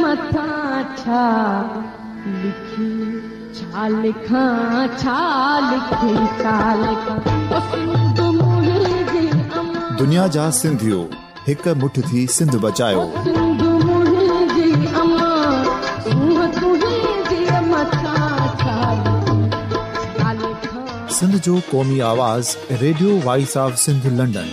मथा छा लिखी छा लिखां छा लिखी छा लिखां दुनिया जा सिंधियो हिक मुठ थी सिंध बचायो। सिंध जो क़ौमी आवाज़ radio voice of Sindh London.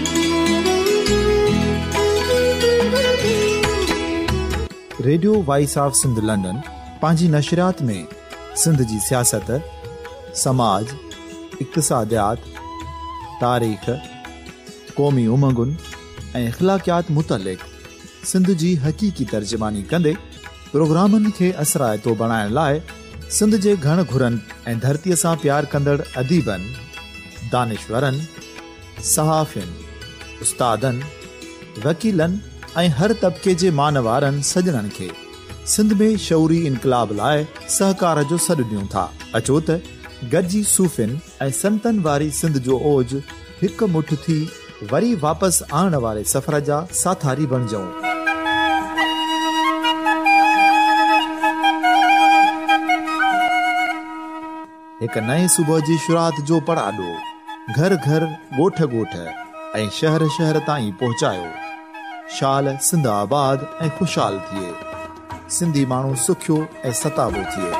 Radio voice of Sindh London पंहिंजी नशरियात में सिंध जी सियासत, समाज, इक़्तिसादियात, तारीख़, क़ौमी उमंगुनि ऐं अख़लाक़ियात मुतलिक़ सिंध जी हक़ीक़ी तर्जुमानी कंदे प्रोग्रामनि खे असराइतो बणाइण लाइ सिंध जे घण घुरनि ऐं धरतीअ सां प्यार कंदड़ अदीबनि, दानिशवरनि, सहाफ़ियुनि, उस्तादनि, वकीलनि ऐं हर तबिके जे मानवारनि सजणनि खे सिंध में शऊरी इनक़लाब लाइ सहकार जो सॾु ॾियूं था। अचो त गॾिजी सूफ़ियुनि ऐं संतनि वारी सिंध जो ओज हिकु मुठ थी वरी वापसि आणण वारे सफ़र जा साथारी बणिजऊं। हिक नए सुबुह जी शुरूआत जो पड़ाॾो घर घर, ॻोठ ॻोठ ऐं शहर शहर ताईं पहुचायो। शाल सिंध आबाद ऐं ख़ुशहाल थिए, सिंधी माण्हू सुखियो ऐं सताबो थिए।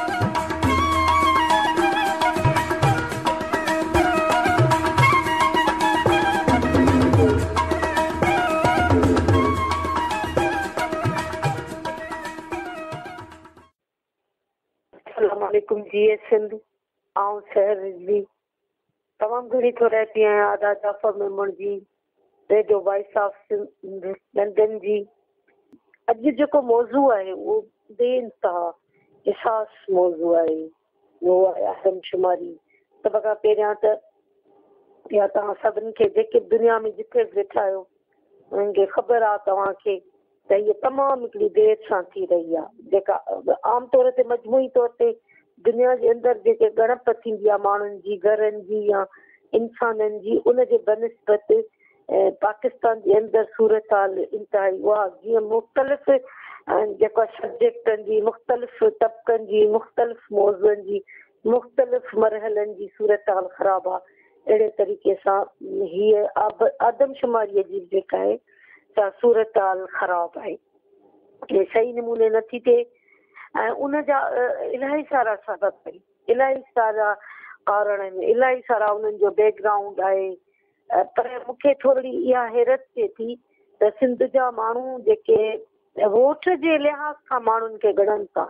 अस्सलाम वालेकुम जी सिंध आऊं शहर जी तमामु घणी थो रहती आहियां आदा जाफ़र मेमण जी radio voice of Sindh London जी। अॼु जेको मौज़ू आहे उहो बेइंतहा हिसास मौज़ू आहे, उहो आहे आदमशुमारी। सभ खां पहिरियां त या तव्हां सभिनी खे जेके दुनिया में जिथे वेठा आहियो उन्हनि खे ख़बर आहे तव्हांखे त हीअ तमामु हिकिड़ी देरि सां थी रही आहे, जेका आम तौर ते मजमूई तौर ते दुनिया जे अंदरि जेके ॻणप थींदी आहे माण्हुनि जी, घरनि जी या इंसाननि जी, उनजे बनिस्बत पाकिस्तान जे अंदरि सूरत हाल इंतिहाई उहा जीअं मुख़्तलिफ़ जेका सब्जेक्टनि जी, मुख़्तलिफ़ तबिकनि जी, मुख़्तलिफ़ मौज़ुअनि जी, मुख़्तलिफ़ मरहलनि जी सूरत हाल ख़राबु आहे। अहिड़े तरीक़े सां हीअ आदमशुमारीअ जी जेका आहे सा सूरत हाल ख़राबु आहे, सही नमूने नथी थिए ऐं उनजा इलाही सारा सबब आहिनि, इलाही सारा कारण आहिनि, इलाही सारा उन्हनि जो बैकग्राउंड आहे। पर मूंखे थोरी इहा हैरत थिए थी त सिंध जा माण्हू जेके वोट जे लिहाज़ खां माण्हुनि खे ॻणनि था,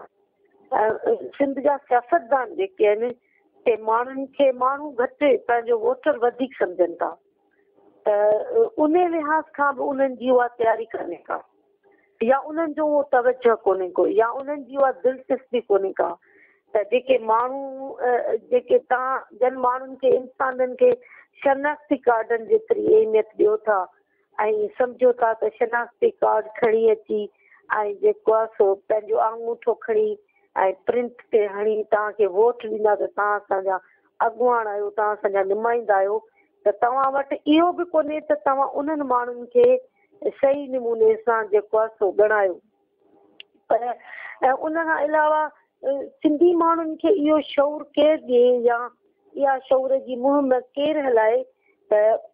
सिंध जा सियासतदान जेके आहिनि ते माण्हुनि खे माण्हू घटि पंहिंजो वोटर वधीक सम्झनि था, त उन लिहाज़ खां बि उन्हनि जी उहा तयारी कोन्हे का, या उन्हनि जो उहो तवजो कोन्हे को, या उन्हनि जी उहा दिलचस्पी कोन्हे का त जेके माण्हू जेके तव्हां जन माण्हुनि खे इंसाननि खे शनाख्ती कार्डनि जेतिरी अहमियत ॾियो था ऐं सम्झो था त शनाख्ती कार्ड खणी अची ऐं जेको आहे सो पंहिंजो आङूठो खणी ऐं प्रिंट ते हणी तव्हांखे वोट ॾींदा त तव्हां असांजा अॻुवान आहियो, तव्हां असांजा नुमाइंदा आहियो, त तव्हां वटि इहो बि कोन्हे त तव्हां उन्हनि माण्हुनि खे सही नमूने सां जेको आहे सो ॻणायो। पर उन खां अलावा सिंधी माण्हुनि खे इहो शौर केरु ॾिए या इहा शौर जी मुहिम केरु हलाए त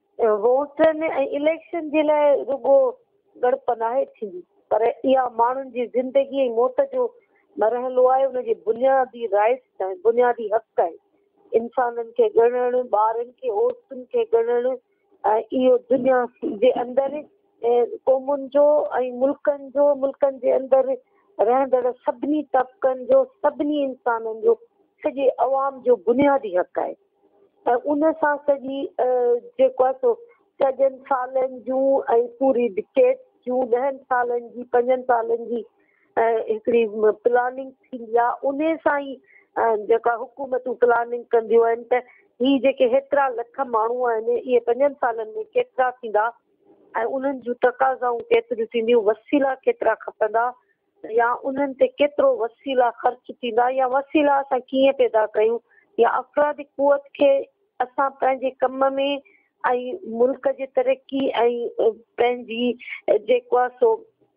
वोटनि ऐं इलेक्शन जे लाइ रुॻो गड़प नाहे थींदी, पर इहा माण्हुनि जी ज़िंदगी ऐं मौत जो मरहलो आहे, उनजी बुनियादी राइट्स आहे, बुनियादी हक़ आहे। इंसाननि खे ॻणणु, ॿारनि खे, औरतुनि खे ॻणणु, ऐं इहो दुनिया जे अंदरि क़ौमुनि जो ऐं मुल्कनि जे अंदरि रहंदड़ सभिनी तबिकनि जो, सभिनी इंसाननि जो, सॼे अवाम जो बुनियादी हक़ आहे। ऐं उन सां सॼी जेको आहे सो 4 सालनि जूं ऐं पूरी डिकेट जूं 10 सालनि जी, 5 सालनि जी हिकिड़ी प्लानिंग थींदी आहे। उन सां ई जेका हुकूमतूं प्लानिंग कंदियूं आहिनि त हीअ जेके हेतिरा लख माण्हू आहिनि इहे 5 सालनि में केतिरा थींदा ऐं उन्हनि जूं तक़ाज़ाऊं केतिरियूं थींदियूं, वसीला केतिरा खपंदा, या उन्हनि ते केतिरो वसीला ख़र्च थींदा, या वसीला असां कीअं पैदा कयूं, या अफ़रादी क़ुवत खे असां पंहिंजे कम में ऐं मुल्क जी तरक़ी ऐं पंहिंजी जेको आहे सो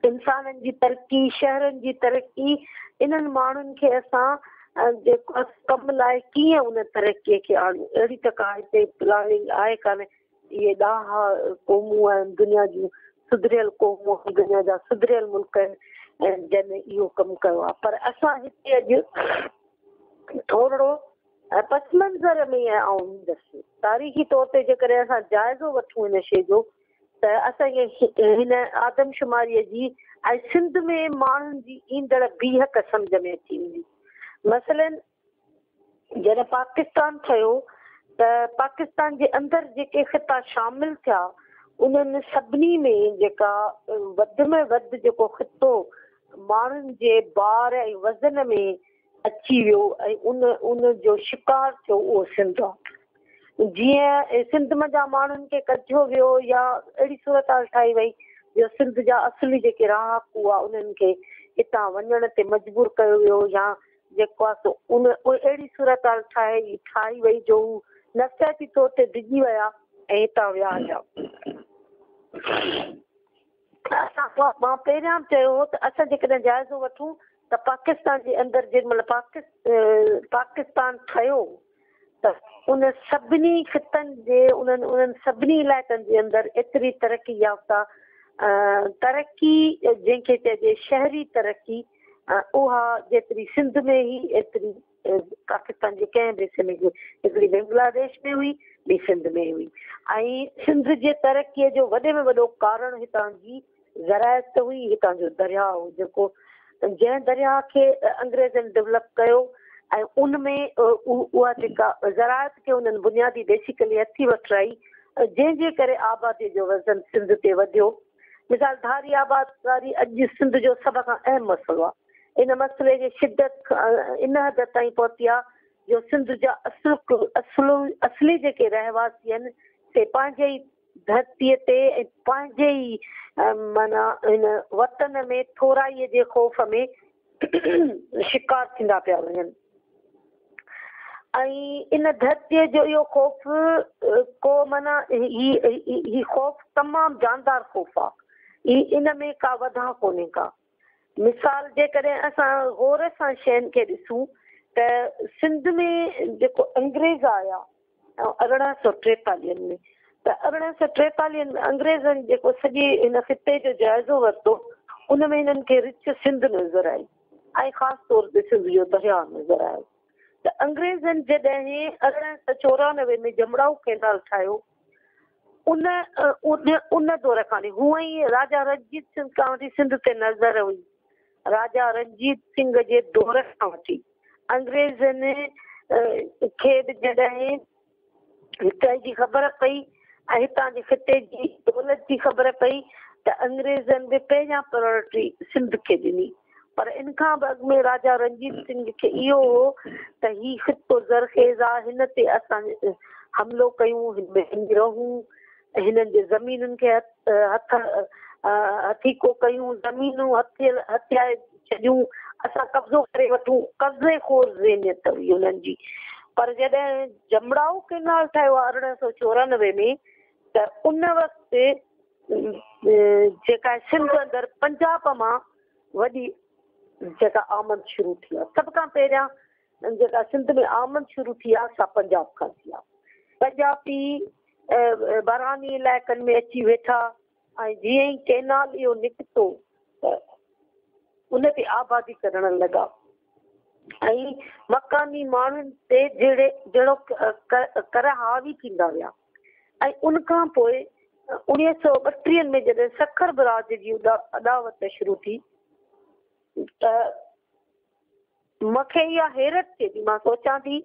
इंसाननि जी तरक़ी, शहरनि जी तरक़ी, इन्हनि माण्हुनि खे असां जेको कम लाइ कीअं उन तरक़ीअ खे आणियूं, अहिड़ी त का हिते प्लानिंग आहे कान। इहे ॾाढा क़ौमूं आहिनि दुनिया जूं, सुधरियल क़ौमूं, दुनिया जा सुधरियल मुल्क आहिनि ऐं जंहिं इहो कमु कयो आहे। पर असां हिते अॼु थोरो पस मंज़र में ईंदसि। तारीख़ी तौर ते जेकॾहिं असां जाइज़ो वठूं हिन शइ जो, त असांखे हिन आदमशुमारीअ जी ऐं सिंध में माण्हुनि जी ईंदड़ बीहक सम्झ में अची वेंदी। मसलन जॾहिं पाकिस्तान ठहियो त पाकिस्तान जे अंदरि जेके ख़िता शामिल थिया, उन्हनि सभिनी में जेका वधि में वधि जेको ख़ितो माण्हुनि जे भार ऐं वज़न में अची वियो ऐं उन जो शिकार थियो, उहो सिंध आहे। जीअं सिंध जा माण्हुनि खे कढियो वियो या अहिड़ी सूरत हाल ठाही वई जो सिंध जा असली जेके रहाकू आहे उन्हनि खे हितां वञण ते मजबूर कयो वियो, या जेको आहे सो अहिड़ी सूरत हाल ठाही वई जो नफ़सियाती तौर ते डिॼी विया ऐं हितां विया हुया। मां पहिरियां चयो त असां जेकॾहिं जाइज़ो वठूं त पाकिस्तान जे अंदरि जेॾीमहिल पाकिस्तान ठहियो त उन सभिनी ख़ितनि जे उन्हनि सभिनी इलाइक़नि जे अंदरि एतिरी तरक़ी याफ़्ता तरक़ी जंहिंखे चइजे शहरी तरक़ी, उहा जेतिरी सिंध में ई एतिरी पाकिस्तान जे कंहिं बि हिसे में, हिकिड़ी बांग्लादेश में हुई, ॿी सिंध में हुई। ऐं सिंध जे तरक़ीअ जो वॾे में वॾो कारण हितां जी ज़रायत हुई, हितां जो दरिया हो, जेको जंहिं दरिया खे अंग्रेज़नि डेवलप कयो ऐं उन में उहा जेका ज़रायत खे उन्हनि बुनियादी बेसिकली हथी वठाई, जंहिंजे करे आबादी जो वज़न सिंध ते वधियो। मिसाल धारी आबादकारी अॼु सिंध जो सभ खां अहम मसइलो आहे। इन मसइले जी शिदत इन हद ताईं पहुती आहे जो सिंध जा असली जेके रहवासी आहिनि से पंहिंजे ई धरतीअ ते ऐं पंहिंजे ई माना हिन वतन में थोराईअ जे ख़ौफ़ में शिकार थींदा पिया वञनि। ऐं इन धरतीअ जो इहो ख़ौफ़ को माना ही ख़ौफ़ तमामु जानदार ख़ौफ़ आहे, इन में का वधा कोन्हे का। मिसाल जेकॾहिं असां गौर सां शयुनि खे ॾिसूं त सिंध में जेको अंग्रेज़ आया 1843 में, त 1843 में अंग्रेज़नि जेको सॼे हिन ख़िते जो जाइज़ो वरितो, उन में हिननि खे रिच सिंध नज़र आई ऐं ख़ासि तौर ते सिंध जो दरिया नज़र आयो। त अंग्रेज़नि जॾहिं 1894 में जमड़ाऊ कैनाल ठाहियो, उन दौर खां हूअं ई राजा रणजीत सिंह खां वठी सिंध ते नज़र हुई। राजा रणजीत सिंह जे दौर खां वठी अंग्रेज़नि खे जॾहिं हितां जी ख़बर पई ऐं हितां जे ख़िते जी दौलत जी ख़बर पई, त अंग्रेज़नि बि पहिरियां प्रायोरिटी सिंध खे ॾिनी। पर इन खां बि अॻु में राजा रणजीत सिंह खे इहो हो त ही ख़ितो ज़रखेज़ आहे, हिन ते असां हमिलो कयूं, हिन में रहूं, हिननि जे ज़मीनुनि खे हथीको कयूं, ज़मीनूं हथियाए छॾियूं, असां कब्ज़ो करे वठूं, कब्ज़े खोर ज़हनियत हुई हुननि जी। पर जॾहिं जमड़ाऊ कैनाल ठहियो आहे 1894 में, त उन वक़्तु जेका सिंध अंदरि पंजाब मां वॾी जेका आमद शुरू थी आहे, सभ खां पहिरियां जेका सिंध में आमद शुरू थी आहे सा पंजाब खां थी आहे। पंजाबी बारानी इलाइक़नि में अची वेठा ऐं जीअं ई कैनाल इहो निकितो त उन ते आबादी करण लॻा ऐं मकानी माण्हुनि ते जहिड़ो कर हावी थींदा विया। ऐं उन खां पोइ 1932 में जॾहिं सखर बराज जी अदावत शुरू थी, त मूंखे इहा हैरत थिए थी, मां सोचां थी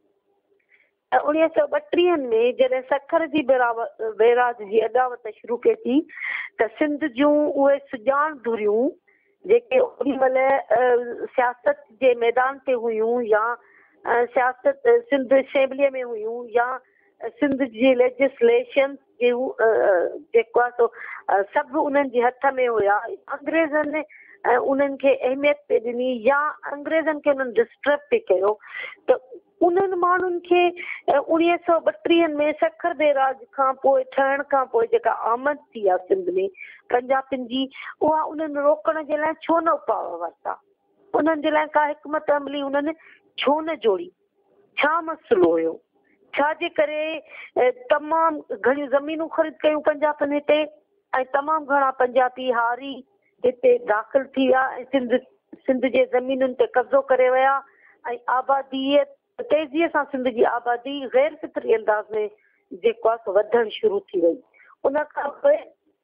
1932 में जॾहिं सखर जी बैराज जी अदावत शुरू कई थी, त सिंध जूं उहे सुजान धुरियूं जेके ओॾी महिल सियासत जे मैदान ते हुयूं या सियासत सिंध असेंबलीअ में हुयूं या सिंध जी लेजिस्लेशन जेको आहे सो सभु उन्हनि जे हथ में हुया। अंग्रेज़नि उन्हनि खे अहमियत पे ॾिनी या अंग्रेज़नि खे उन्हनि डिस्टर्ब पे कयो, त उन्हनि माण्हुनि खे 1932 में सखर बेराज खां पोइ ठहण खां पोइ जेका आमद थी आहे सिंध में पंजाबियुनि जी, उहा उन्हनि रोकण जे लाइ छो न उपाउ वरिता? उन्हनि जे लाइ का हिकमत अमली उन्हनि छो न जोड़ी? छा मसइलो हुयो? छाजे करे तमामु घणियूं ज़मीनूं ख़रीद कयूं पंजाबनि हिते ऐं तमामु घणा पंजाबी हारी हिते दाख़िल थी विया ऐं सिंध जे ज़मीनुनि ते कब्ज़ो करे विया ऐं आबादीअ तेज़ीअ सां सिंध जी आबादी गैर फितरी अंदाज़ में जेको आहे वधणु शुरू थी वई। उन खां पोइ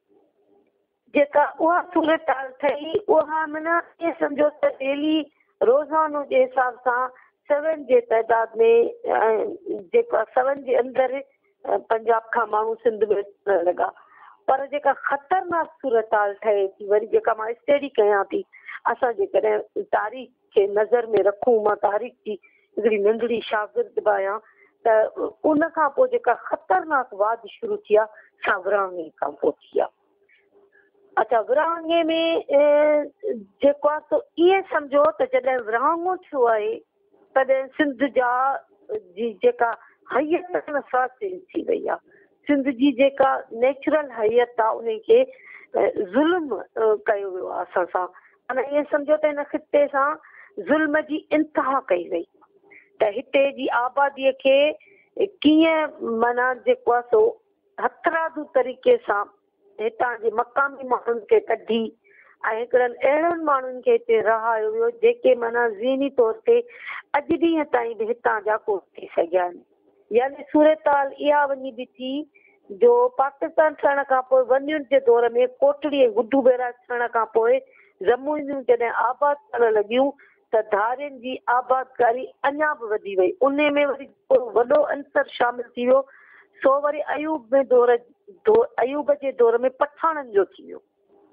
जेका उहा सूरत ठही उहा माना ईअं सम्झो त डेली रोज़ानो जे हिसाब सां 7 जे तइदाद में जेका 7 जे अंदरि पंजाब खां माण्हू सिंध में अचण लॻा। पर जेका ख़तरनाक सूरत ठहे थी वरी जेका मां स्टडी कयां थी, असां जेकॾहिं तारीख़ खे नज़र में रखूं, मां तारीख़ जी हिकिड़ी नंढड़ी शागिर्द बि आहियां, त उन खां पोइ जेका ख़तरनाक वाद शुरू थी आहे सा विरहाङे खां पोइ थी आहे। अच्छा, विरहाङे में जेको आहे सो ईअं सम्झो त जॾहिं विरहाङो थियो आहे तॾहिं सिंध जा जी जेका हैयत सां चेंज थी वई आहे। सिंध जी जेका नेचुरल हैयत आहे उनखे ज़ुल्म कयो वियो आहे असां सां। माना ईअं सम्झो त हिन खिते सां ज़ुल्म जी इंतिहा कई वई, त हिते जी आबादीअ खे कीअं माना जेको आहे सो हथरादू तरीक़े सां हितां जे मक़ामी माण्हुनि खे कढी ऐं हिकिड़नि अहिड़नि माण्हुनि खे हिते रहायो वियो जेके माना ज़हनी तौर ते अॼु ॾींहं ताईं बि हितां जा कोन थी सघिया आहिनि। यानी सूरताल इहा वञी बि थी जो पाकिस्तान थियण खां पोइ वञुनि जे दौर में कोटड़ी ऐं गुड्डू बैराज थियण खां पोइ ज़मीनूं जॾहिं आबाद करण लॻियूं त धारियुनि जी आबादकारी अञा बि वधी वई। उन में वरी वॾो अंतर शामिल थी वियो, सो वरी अयूब जे दौर में पठाणनि जो थी वियो।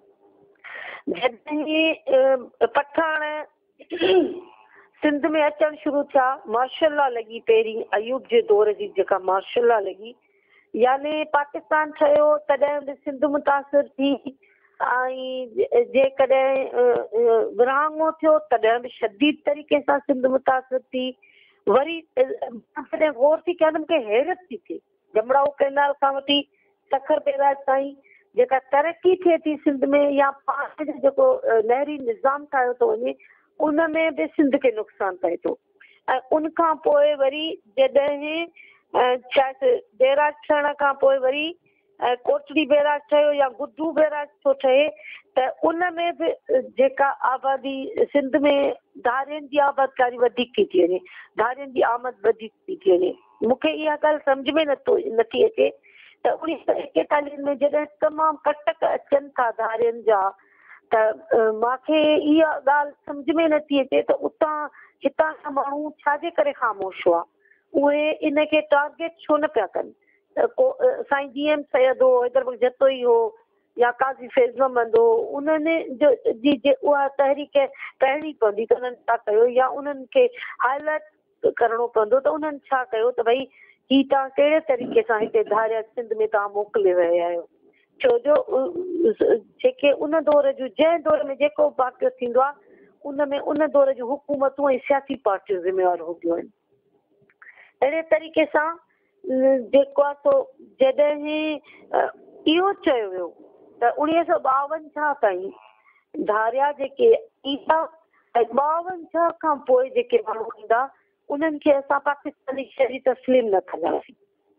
जॾहिं पठाण सिंध में अचणु शुरू थिया, मार्शल लॉ लॻी पहिरीं अयूब जे दौर जी जेका मार्शल लॉ लॻी, यानी पाकिस्तान ठहियो तॾहिं बि सिंध मुतासिर थी ऐं जेकॾहिं विरहाङो थियो तॾहिं बि शदीद तरीक़े सां सिंध मुतासिर थी। वरी जॾहिं गौर थी कयां त मूंखे हैरत थी थिए, जमड़ाऊ कैनाल खां वठी सखर बैराज ताईं जेका तरक़ी थिए थी सिंध में या पाण जो जेको लहरी निज़ाम ठाहियो थो वञे उन में बि सिंध खे नुक़सानु पए थो। ऐं उनखां पोइ वरी जॾहिं बैराज थियण खां पोइ वरी कोटड़ी बैराज ठहियो या गुड्डू बैराज थो ठहे त उन में बि जेका आबादी सिंध में धारियुनि जी आबादकारी वधीक थी वञे, धारियुनि जी आमद वधीक थी वञे। मूंखे इहा ॻाल्हि सम्झ में नथी अचे त 1941 में जॾहिं तमामु कटक अचनि था धारियुनि जा त मूंखे इहा ॻाल्हि सम्झ में नथी अचे त हितां जा माण्हू छाजे करे ख़ामोश हुआ, उहे इनखे टारगेट छो न पिया कनि। साईं GM सैयद हो, हैदरबग जतोई हो या काज़ी फैज़ महमद हो, उन्हनि जी उहा तहरीक पहिरिणी पवंदी त उन्हनि छा कयो या उन्हनि खे हाईलाइट करिणो पवंदो त उन्हनि छा कयो त भई ही तव्हां कहिड़े तरीक़े सां हिते धारिया सिंध में तव्हां मोकिले रहिया आहियो। छो जो जेके उन दौर जूं जंहिं दौर में जेको वाक़ियो थींदो आहे उन में उन दौर जूं हुकूमतूं ऐं सियासी पार्टियूं ज़िम्मेवार हूंदियूं आहिनि। अहिड़े तरीक़े सां जेको आहे सो जॾहिं इहो चयो वियो त 1952 ताईं धारिया जेके ईंदा ऐं 52 खां पोइ जेके माण्हू ईंदा उन्हनि खे असां पाकिस्तानी शहरी तस्लीम न कंदासीं।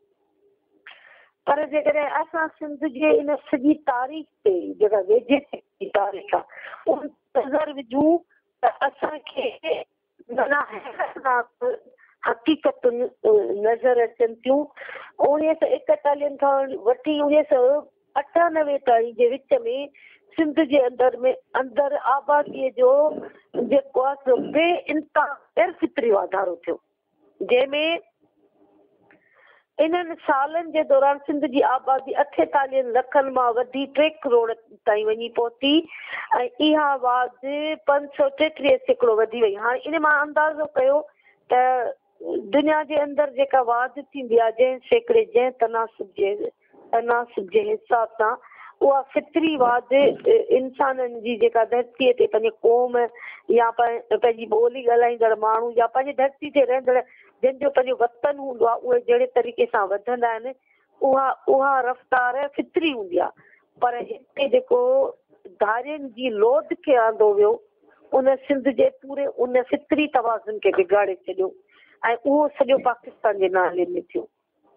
पर जेकॾहिं असां सिंध जे इन सॼी तारीख़ ते जेका वेझे तारीख़ आहे उन नज़र विझूं त असांखे माना हक़ीक़तुनि नज़र अचनि थियूं। 1941 खां वठी 1998 ताईं जे विच में सिंध जे अंदरि आबादीअ जो जेको आहे सो बे इंतिहा गैर फितरी वाधारो थियो, जंहिंमें इन्हनि सालनि जे दौरान सिंध जी आबादी 48 लखनि मां वधी 3 करोड़ ताईं वञी पहुती ऐं इहा वाद 533% वधी वई। हाणे इन मां अंदाज़ो कयो त दुनिया जे अंदरि जेका वाद थींदी आहे जंहिं सैकड़े जंहिं तनासुब जे हिसाब सां उहा फितरी वाद इंसाननि जी जेका धरतीअ ते पंहिंजे क़ौम या पंहिंजी ॿोली ॻाल्हाईंदड़ माण्हू या पंहिंजी धरती ते रहंदड़ जंहिंजो पंहिंजो वतन हूंदो आहे उहे जहिड़े तरीक़े सां वधंदा आहिनि उहा रफ़्तार फितरी हूंदी आहे। पर हिते जेको धारियुनि जी लोध खे आंदो वियो उन सिंध जे पूरे उन फितरी तवाज़ुन खे बिगाड़े छॾियो ऐं उहो सॼो पाकिस्तान जे नाले में थियो।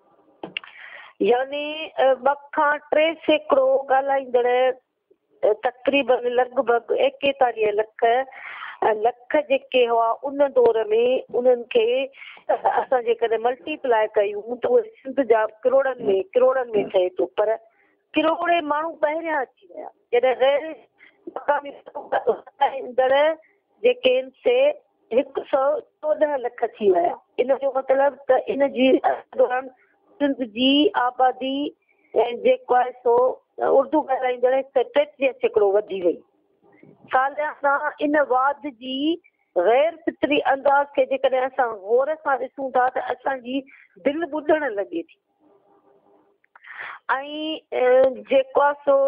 यानी 2 खां 3 सैकड़ो ॻाल्हाईंदड़ तक़रीबन लॻभॻि 41 लख जेके हुआ उन दौर में उन्हनि खे असां जेकॾहिं मल्टीप्लाए कयूं त उहे सिंध जा किरोड़नि में थिए थो। पर किरोड़े माण्हू पहिरियां अची विया जॾहिं ॻाल्हाईंदड़ जेके आहिनि से 114 लख थी विया। इन जो मतिलबु त इन जी दौरान सिंध जी आबादी जेको आहे सो उर्दू ॻाल्हाईंदड़ 33 सैकड़ो वधी वई। सालियाना इन वाद जी गैर फितरी अंदाज़ खे जेकॾहिं असां गौर सां ॾिसूं था त असांजी दिलि ॿुधण लॻे थी। ऐं जेको आहे सो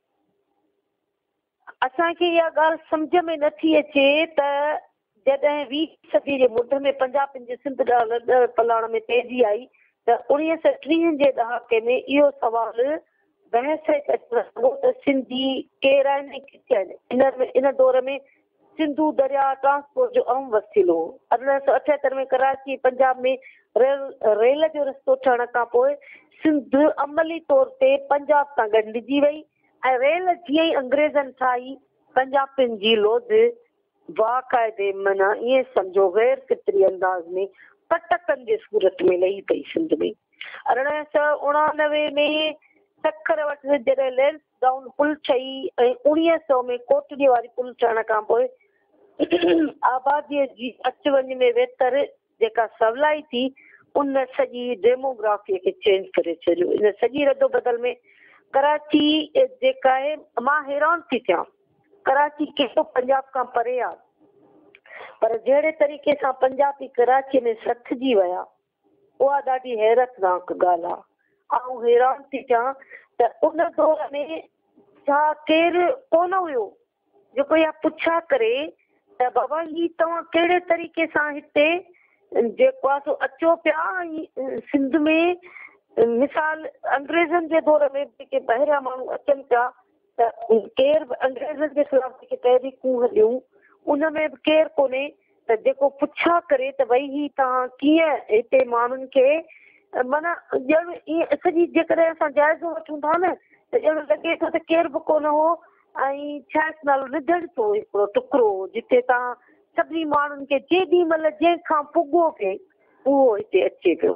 असांखे इहा ॻाल्हि सम्झ में नथी अचे त जॾहिं 20 सदी जे मुंद में पंजाब जे सिंध ॾांहुं पलाण में तेज़ी आई त 1930 जे ॾहाके में इहो सुवाल बहस त सिंधी केरु आहिनि किथे आहिनि। इन दौर में सिंधू दरिया ट्रांसपोर्ट जो अहम वसीलो हो। 1878 में कराची पंजाब में रेल जो रस्तो ठहण खां पोइ सिंध अमली तौर ते पंजाब सां ॻंढिजी वई ऐं रेल जीअं ई अंग्रेज़नि ठाही पंजाबियुनि जी लोध बाक़ाइदे माना ईअं सम्झो गैर फितरी अंदाज़ में कटकनि जे सूरत में लही पई सिंध में। 1889 में सखर वटि जॾहिं लैंसडाउन पुल ठही ऐं 1900 में कोटड़ीअ वारी पुल ठहण खां पोइ आबादीअ जी अच वञ में बहितर जेका सवलाई थी उन सॼी डेमोग्राफीअ खे चेंज करे छॾियो। इन सॼी रदो बदल में कराची जेका आहे मां हैरान थी थियां कराची केतिरो पंजाब खां परे आहे पर जहिड़े तरीक़े सां पंजाबी कराचीअ में सथिजी विया उहा ॾाढी हैरतनाक ॻाल्हि आहे। ऐं हैरान थी थियां त उन दौर में छा केरु कोन हुयो जेको इहा पुछा करे त बाबा ही तव्हां कहिड़े तरीक़े सां हिते जेको आहे सो अचो पिया ऐं सिंध में मिसाल अंग्रेज़नि जे दौर में जेके ॿाहिरियां माण्हू अचनि पिया त केरु बि अंग्रेज़नि जे ख़िलाफ़ जेके तहरीकूं हलियूं उन में बि केरु कोन्हे त जेको पुछा करे त भई ही तव्हां कीअं हिते माण्हुनि खे माना ॼण ईअं सॼी जेकॾहिं असां जाइज़ो वठूं था न त ॼण लॻे थो त केरु बि कोन हो ऐं छा नालो निधड़ थो हिकिड़ो टुकड़ो जिते तव्हां सभिनी माण्हुनि खे जेॾी महिल जंहिंखां पुॻो पिए उहो हिते अचे पियो।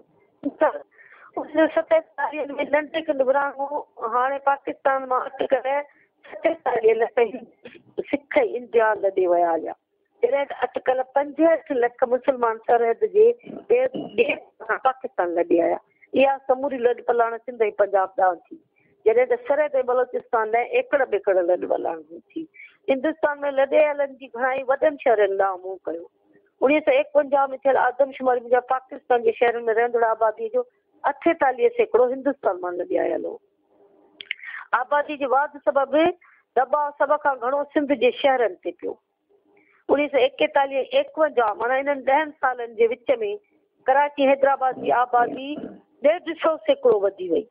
47 में लंडन विरहाङो हाणे पाकिस्तान मां अट करे 47 लख सिख इंडिया लॾे विया हुआ जॾहिं अटकल 65 लख मुस्लमान सरहद जे पाकिस्तान लॾे आया। इहा समूरी लॾ पलाण सिंध ऐं पंजाब ॾांहुं थी जॾहिं त सरहद ऐं बलोचिस्तान लाइ एकड़ बेकड़ लॾ पलाण थी। हिंदुस्तान में लॾियलनि जी घणाई वॾनि शहरनि ॾांहुं मुंहुं कयो। 1951 में थियल आदमशुमारी मुंहिंजा पाकिस्तान जे शहरनि में रहंदड़ आबादीअ जो 48 सैकड़ो हिंदुस्तान मां लॾे आयल हो। आबादी जे वाध सबबि दबाव सभ खां घणो सिंध जे शहरनि ते पियो। 1941-51 माना इन्हनि 10 सालनि जे विच में कराची हैदराबाद जी आबादी 150 सैकड़ो वधी वई।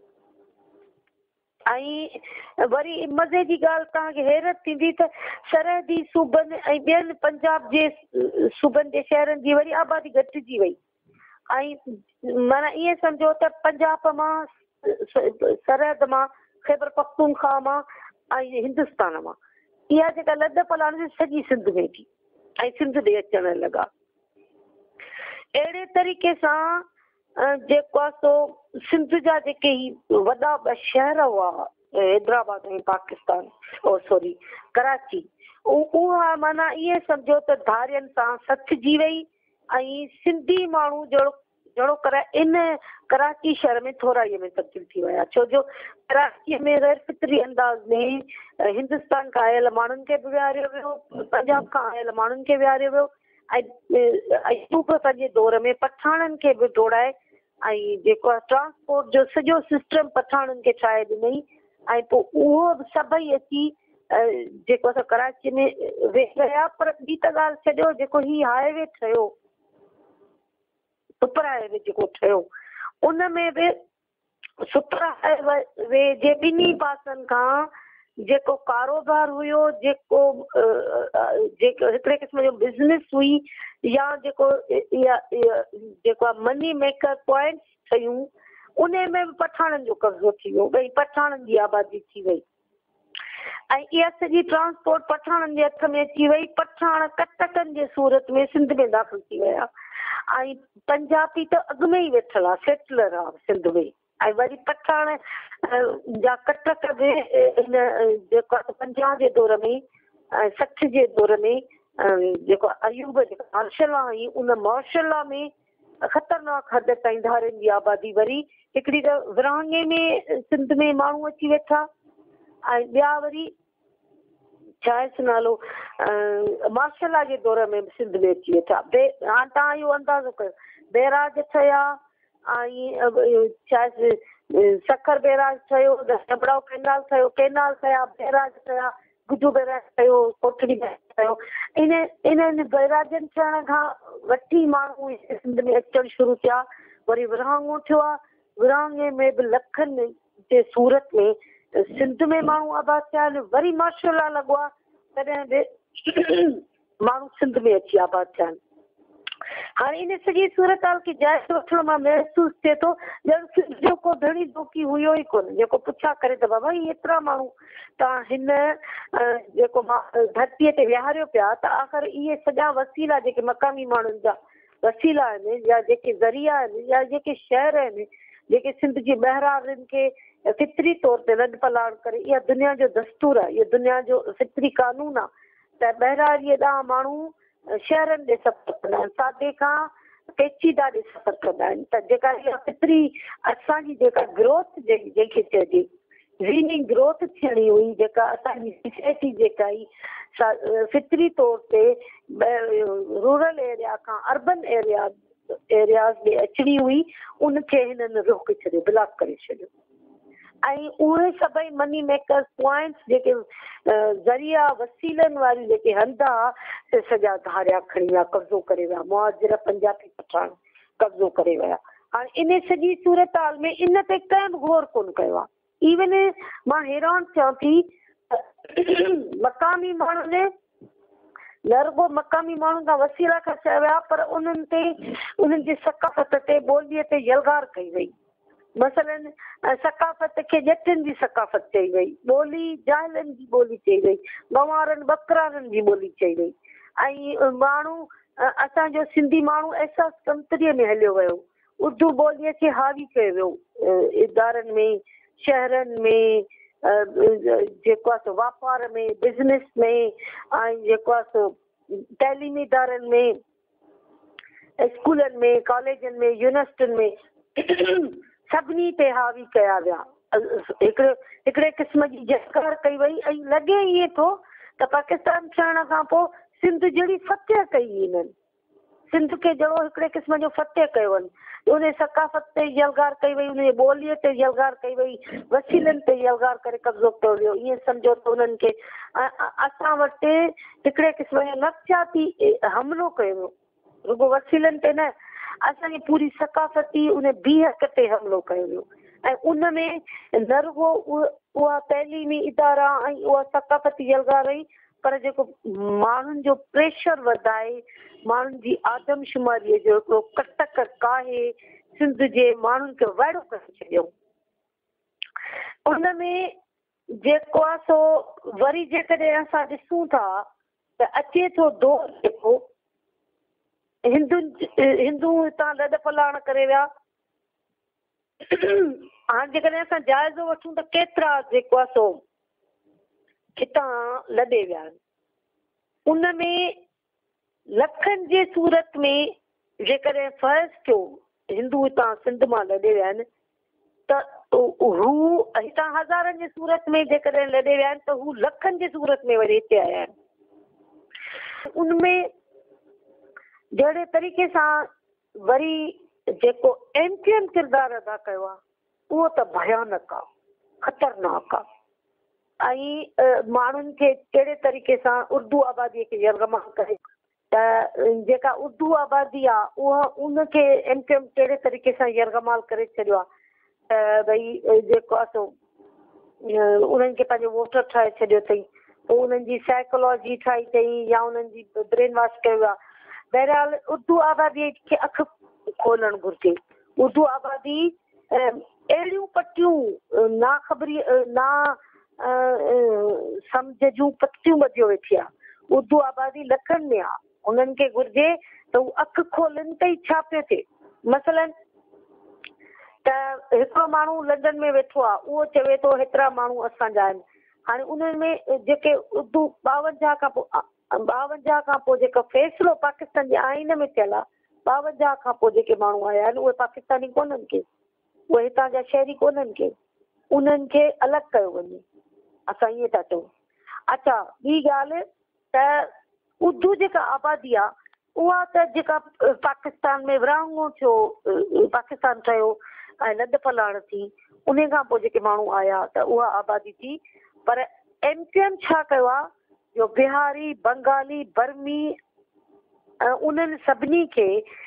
ऐं वरी मज़े जी ॻाल्हि तव्हांखे हैरत थींदी त सरहदी सूबनि ऐं ॿियनि पंजाब जे सूबनि जे शहरनि जी वरी आबादी घटिजी वई ऐं माना ईअं सम्झो त पंजाब मां सरहद मां ख़ैबर पख्तूनख्वा मां ऐं हिंदुस्तान मां इहा जेका लॾ पलाण सॼी सिंध में थी ऐं सिंध ॾे अचण लॻा। अहिड़े तरीक़े सां जेको आहे सो सिंध जा जेके ई वॾा 2 शहर हुआ हैदराबाद ऐं पाकिस्तान सॉरी कराची उहा माना ईअं सम्झो त धारियनि सां सथिजी वई ऐं सिंधी माण्हू जहिड़ो करे इन कराची शहर में थोराईअ में तब्दील थी विया छो जो कराचीअ में गैर फितरी अंदाज़ में हिंदुस्तान खां आयल माण्हुनि खे बि विहारियो वियो पंजाब खां आयल माण्हुनि खे विहारियो वियो ऐं सूबत जे दौर में पठाणनि खे बि दौड़ाए ऐं जेको आहे ट्रांसपोर्ट जो सॼो सिस्टम पठाणनि खे ठाहे ॾिनई ऐं पोइ उहो बि सभई अची जेको असां कराची में वेही रहिया। पर ॿी त ॻाल्हि छॾियो जेको ही हाईवे ठहियो सुपराए वे जेको ठहियो उन में बि सुपराए वे जे ॿिन्ही पासनि खां जेको कारोबार हुयो, जेको हिकिड़े क़िस्म जो बिज़नेस हुई या जेको जेको मनी मेकर पॉइंट ठहियूं उन में बि पठाणनि जो कब्ज़ो थी वियो। भई पठाणनि जी आबादी थी वई ऐं इहा सॼी ट्रांसपोर्ट पठाणनि जे हथ में अची वई। पठाण कटकनि जे सूरत में सिंध में दाख़िल थी विया ऐं पंजाबी त अॻु में ई वेठल आहे, सेटलर आहे सिंध में। ऐं वरी पठाण जा कटक बि इन जेको 50 जे दौर में ऐं 60 जे दौर में जेको अयूब जेका मार्शला हुई उन मार्शला में ख़तरनाक हद ताईं धारनि जी आबादी। वरी हिकिड़ी त विरहाङे में सिंध में माण्हू अची वेठा ऐं ॿिया वरी छा आहे नालो मार्शला जे दौर में सिंध में अची वेठा। हाणे तव्हां इहो अंदाज़ो कयो, बैराज ठहिया ऐं छा सखर बैराज ठहियो, जबड़ाओ कैनाल ठहियो, कैनाल ठहिया, बैराज ठहिया, गुजू बैराज ठहियो, कोठड़ी बैराज ठहियो। इन बैराजनि थियण खां वठी माण्हू सिंध में अचणु शुरू थिया। वरी विरहाङो थियो आहे, विरहाङे में बि लखनि जे सूरत में सिंध में माण्हू आबाद थिया आहिनि। वरी मार्शला लॻो आहे तॾहिं बि माण्हू सिंध में अची आबाद थिया आहिनि। हाणे इन सॼी सूरत हाल खे जाइज़ो वठण मां महसूसु थिए थो ॼण सिंध जो को धणी दोकी हुयो ई कोन जेको पुछा करे त बाबा एतिरा माण्हू तव्हां हिन जेको धरतीअ ते विहारियो पिया त आख़िर इहे सॼा वसीला जेके मक़ामी माण्हुनि जा वसीला आहिनि या जेके ज़रिया आहिनि या जेके शहर आहिनि जेके सिंध जी ॿाहिरां खे फितरी तौर ते लॾ पलाण करे, इहा दुनिया जो दस्तूर आहे, इहा दुनिया जो फितरी कानून आहे त ॿाहिरां ॾांहुं माण्हू शहरनि ॾे सफ़र कंदा आहिनि, सादे खां पेचीदा ॾे सफ़र कंदा आहिनि। त जेका इहा फितरी असांजी जेका ग्रोथ जंहिंखे चइजे रीनिंग ग्रोथ थियणी हुई, जेका असांजी सोसाइटी जेका ई फितरी तौर ते रूरल एरिया खां अर्बन एरियाज़ ॾे अचणी हुई, उनखे हिननि रोके छॾियो, ब्लॉक करे छॾियो। ऐं उहे सभई मनी मेकर्स पॉइंट्स जेके ज़रिया वसीलनि वारी जेके हंधा से सॼा धारिया खणी विया, कब्ज़ो करे विया, मुहाजिर पंजाबी पठाण कब्ज़ो करे विया। हाणे इन सॼी सूरत हाल में इन ते कंहिं बि गौर कोन कयो आहे। इवन मां हैरान थियां थी मक़ामी माण्हुनि न रुॻो मक़ामी माण्हुनि खां वसीला खर्चा विया पर उन्हनि ते उन्हनि जी सकाफ़त ते ॿोलीअ ते यलगार कई वई। मसलन सकाफ़त खे ॼटनि जी सकाफ़त चई वई, ॿोली जाहिलनि जी ॿोली चई वई, गंवारनि बकरारनि जी ॿोली चई वई। ऐं माण्हू असांजो सिंधी माण्हू अहसास कमतरीअ में हलियो वियो, उर्दू ॿोलीअ खे हावी कयो वियो इदारनि में, शहरनि में, जेको आहे सो वापार में, बिज़नेस में, ऐं जेको आहे सो तइलीमी इदारनि में, स्कूलनि में, कॉलेजनि में, यूनिवर्सिटियुनि में सभिनी ते हावी कया विया। हिकिड़े क़िस्म जी जस्कार कई वई ऐं लॻे ईअं थो त पाकिस्तान थियण खां पोइ सिंध जहिड़ी फतेह कई हिननि, सिंध खे जहिड़ो हिकिड़े क़िस्म जो फतेह कयो वञे, उन सकाफ़त ते यलगार कई वई, उन ॿोलीअ ते यलगार कई वई, वसीलनि ते यलगार करे कब्ज़ो कयो वियो। ईअं सम्झो त उन्हनि खे असां वटि हिकिड़े क़िस्म जो नफ़्सियाती हमिलो कयो वियो, रुॻो वसीलनि ते न, असांजी पूरी सकाफ़ती उन बीहक ते हमिलो कयो वियो। ऐं उन में न रुॻो उहा तइलीमी इदारा ऐं उहा सकाफ़ती यलगार रही, पर जेको माण्हुनि जो प्रेशर वधाए, माण्हुनि जी आदमशुमारीअ जो हिकिड़ो कटक काहे सिंध जे माण्हुनि खे वाइड़ो करे छॾियो। उन में जेको आहे सो वरी जेकॾहिं असां ॾिसूं था त अचे थो दौर जेको हिंदू हितां लॾ पलाण करे विया। हाणे जेकॾहिं असां जाइज़ो वठूं त केतिरा जेको आहे सो हितां लॾे विया आहिनि, उन में लखनि जे सूरत में जेकॾहिं फर्ज़ थियो हिंदू हितां सिंध मां लॾे विया आहिनि त हू हितां हज़ारनि जे सूरत में जेकॾहिं लॾे विया आहिनि त हू लखनि जे सूरत में वरी हिते आया आहिनि। उनमें जहिड़े तरीक़े सां वरी जेको एंटियन किरदारु अदा कयो आहे उहो त भयानक आहे, ख़तरनाक आहे। ऐं माण्हुनि खे कहिड़े तरीक़े सां उर्दू आबादीअ खे यरगमा करे त जेका उर्दू आबादी आहे उहा उनखे MQM कहिड़े तरीक़े सां यरगमाल करे छॾियो आहे त भई जेको आहे सो उन्हनि खे पंहिंजो वोटर ठाहे छॾियो अथई, पोइ उन्हनि जी साइकोलॉजी ठाही अथई या उन्हनि जी ब्रेन वॉश कयो आहे। बहरहाल उर्दू आबादी खे अखि खोलणु घुरिजे। उर्दू आबादी अहिड़ियूं पटियूं ना ख़बरी ना सम्झ जूं पतियूं ॿधियो वेठी आहे। उर्दू आबादी लखनि में आहे, उन्हनि खे घुरिजे त हू अखि खोलनि त ई छा पियो थिए। मसलन त हिकिड़ो माण्हू लंडन में वेठो आहे, उहो चवे थो हेतिरा माण्हू असांजा आहिनि। हाणे उन्हनि में जेके उर्दू 52 खां पोइ जेको फ़ैसिलो पाकिस्तान जे आइन में थियल आहे, 52 खां पोइ जेके माण्हू आया आहिनि उहे पाकिस्तानी कोन्हनि के, उहे हितां जा शहरी कोन्हनि के, उन्हनि खे अलॻि कयो वञे। असां ईअं था चऊं। अच्छा, ॿी ॻाल्हि त उर्दू जेका आबादी आहे उहा त जेका पाकिस्तान में विरहाङो थियो, पाकिस्तान ठहियो ऐं लॾ फलाण थी, उन खां पोइ जेके माण्हू आया त उहा आबादी थी। पर MQM छा कयो आहे जो बिहारी, बंगाली, बर्मी उन्हनि सभिनी खे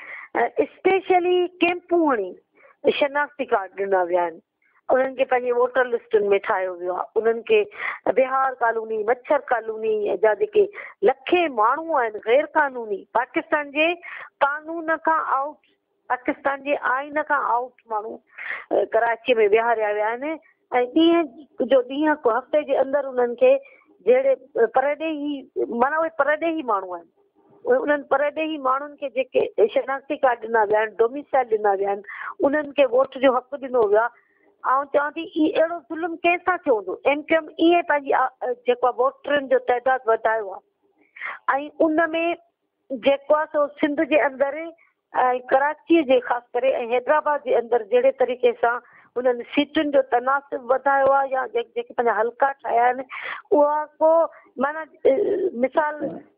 स्पेशली कैंपूं हणी शनाख्ती कार्ड ॾिना विया आहिनि। उन्हनि खे पंहिंजे वोटर लिस्टुनि में ठाहियो वियो आहे। उन्हनि खे बिहार कॉलोनी, मच्छर कॉलोनी जा जेके लखे माण्हू आहिनि गैर कानूनी, पाकिस्तान जे कानून खां आउट, पाकिस्तान जे आइन खां आउट माण्हू कराची में विहारिया विया आहिनि। ऐं ॾींहं जो ॾींहं हफ़्ते जे अंदरि उन्हनि खे जहिड़े परॾेही, माना उहे परॾेही माण्हू आहिनि, उन्हनि परॾेही माण्हुनि खे जेके शनाख्ती कार्ड ॾिना विया आहिनि, डोमिसाइल ॾिना विया आहिनि, उन्हनि खे वोट जो हक़ ॾिनो वियो आहे। ऐं चवां थी अहिड़ो ज़ुल्म कंहिंसां थियो हूंदो। MQM ईअं पंहिंजी जेको आहे वोटरनि जो तइदादु वधायो आहे। ऐं उन में जेको आहे सो सिंध जे अंदरि ऐं कराचीअ जे ख़ासि करे ऐं हैदराबाद जे अंदरि जहिड़े तरीक़े सां उन्हनि सीटुनि जो तनासिब वधायो आहे या जेके पंहिंजा हल्का ठाहिया आहिनि, उहा को माना मिसाल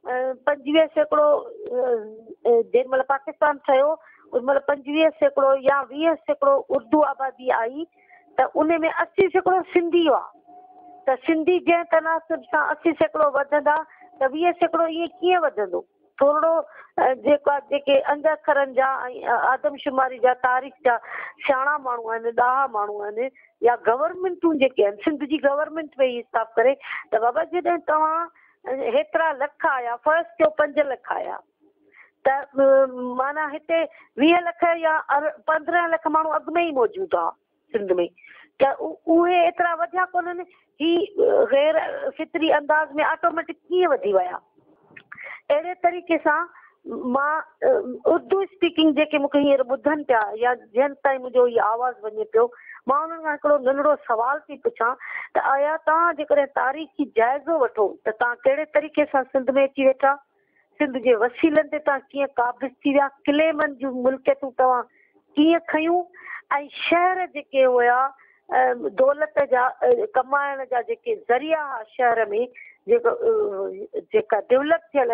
25% जेॾी महिल पाकिस्तान ठहियो उन महिल 25% या 20% उर्दू आबादी आई त उन में 80% सिंधी हुआ। त सिंधी जंहिं तनासिब सां 80% वधंदा त 20% ईअं कीअं वधंदो। थोरो जेको आहे जेके अंग अखरनि जा ऐं आदमशुमारी जा तारीख़ जा सियाणा माण्हू आहिनि, ॾाहा माण्हू आहिनि, या गवर्नमेंटूं जेके आहिनि, सिंध जी गवर्नमेंट में हिसाब करे त बाबा जॾहिं तव्हां हेतिरा लख आया, फर्स्ट जो 5 लख आया त माना हिते 20 लख या 15 लख माण्हू अॻु में ई मौजूदु आहे सिंध में, त उहे एतिरा वधिया कोन्हनि। ही गैर फितरी अंदाज़ में ऑटोमेटिक कीअं वधी विया। अहिड़े तरीक़े सां मां उर्दू स्पीकिंग जेके मूंखे हींअर ॿुधनि पिया या जंहिं ताईं मुंहिंजो इहो आवाज़ु वञे पियो, मां उन्हनि खां हिकिड़ो नंढिड़ो सुवाल थी पुछां त आया तव्हां जेकॾहिं तारीख़ी जाइज़ो वठो त तव्हां कहिड़े तरीक़े सां सिंध में अची वेठा, सिंध जे वसीलनि ते तव्हां कीअं क़ाबिज़ थी विया, क्लेमनि जूं मिल्कियतूं तव्हां कीअं खयूं, ऐं शहर जेके हुया दौलत जा कमाइण जा जेके ज़रिया हुआ शहर में, जेका डेवलप थियल